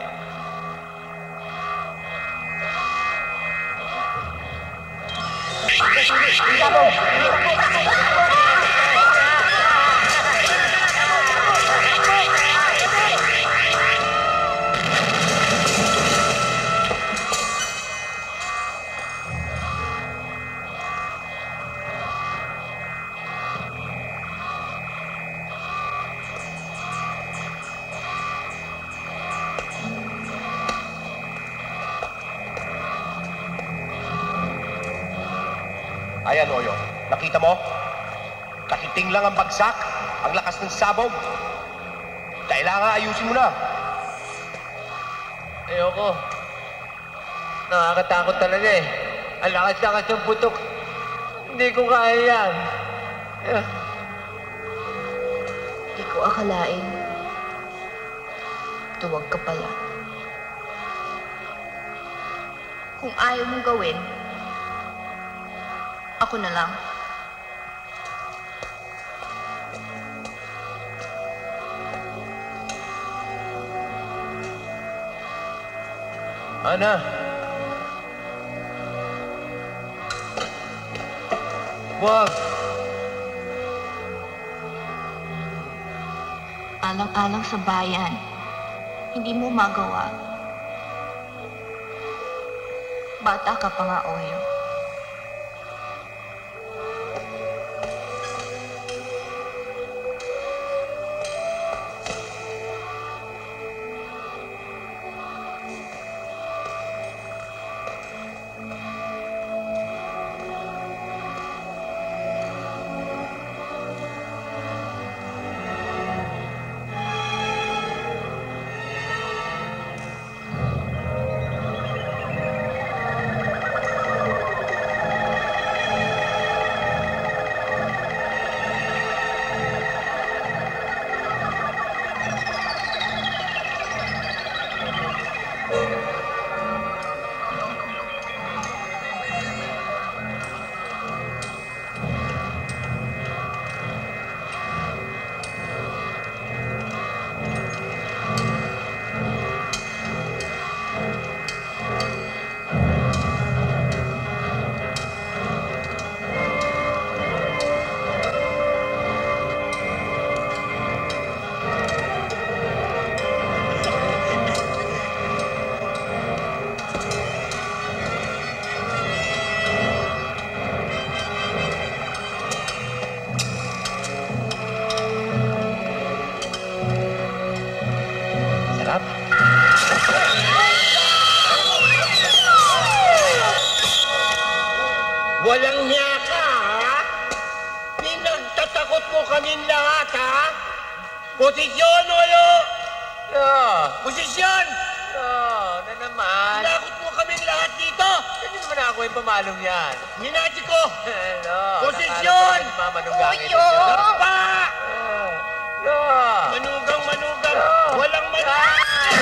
Ayan, Oyo. Nakita mo? Katiting lang ang bagsak. Ang lakas ng sabog. Kailangan ayusin mo na. Ayoko. Nakakatakot talaga eh. Ang lakas-lakas ng putok. Hindi ko kaya yan. Yeah. Hindi ko akalain. Tuwag ka pala. Kung ayaw mong gawin, ako na lang. Ana. Wag. Alang-alang sa bayan. Hindi mo magawa. Bata ka pa nga, Oyo. Walang hiya ka, ha? Pinagtatakot mo kaming lahat, ha? Posisyon, Oyo! No. Posisyon! No, na naman. Tinakot mo kaming lahat dito! Hindi naman ako po yung pamalong yan. Minaji ko! Hello. Posisyon! Mamanunggangin Oyo! ninyo. Dapa! No. Manugang, manugang! Walang manugang!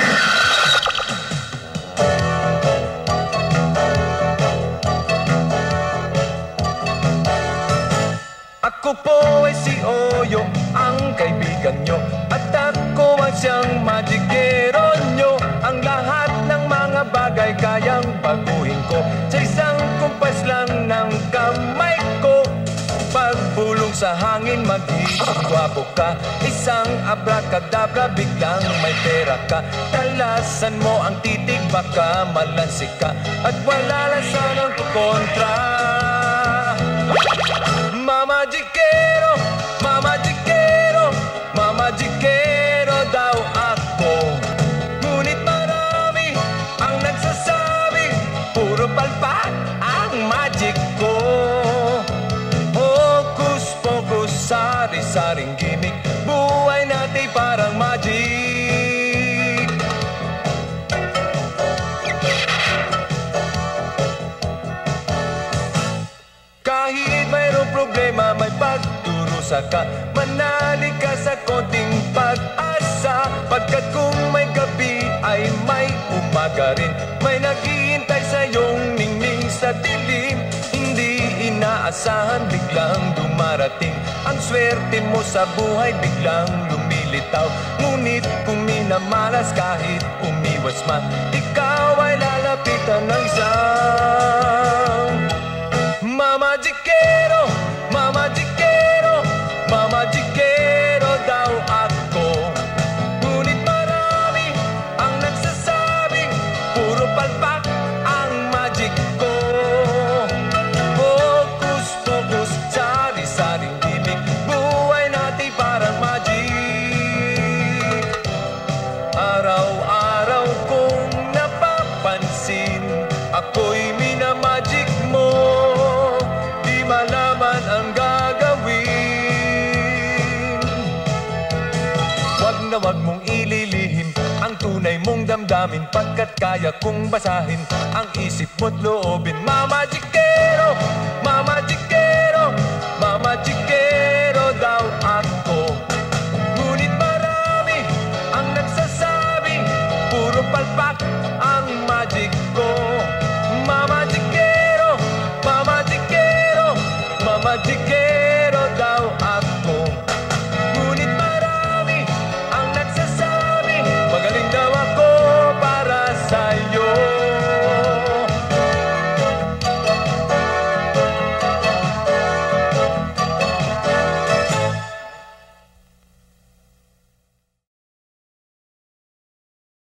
Ako po ay si Oyo, ang kaibigan nyo. At ako ang siyang magikero nyo. Ang lahat ng mga bagay kayang baguhin ko. Sa isang kumpas lang ng kamay ko. Pagbulong sa hangin, magiging gwapo ka. Isang abracadabra, biglang may pera ka. Talasan mo ang titig, baka malansi ka. At wala lang sanang kontra. Mama Jikero, Mama Jikero, Mama Jikero daw ako. Ngunit marami ang nagsasabi, puro palpak ang magic ko. Hocus pocus, sari-saring gimmick, buhay natin parang magic. Kahit mayroong problema, may pagdurusa ka. Manalig ka sa konting pag-asa. Pagkat kung may gabi ay may umaga rin. May naghihintay sa iyong ningning sa dilim. Hindi inaasahan, biglang dumarating. Ang swerte mo sa buhay, biglang lumilitaw. Ngunit kung minamalas kahit umiwas man, ikaw ay lalapitan ng isang Mama Jikero, Mama Jikero, Mama Jikero daw ako. Ngunit marami ang nagsasabing puro palpak ang magic ko. Focus, focus, sari-saring gimmick, buhay natin parang magic. Araw-araw kong napapansin, ako'y minamagic mo. Malaman ang gagawin. Wag na wag mong ililihim ang tunay mong damdamin, pagkat kaya kong basahin ang isip mo't loobin. Mama Jikero,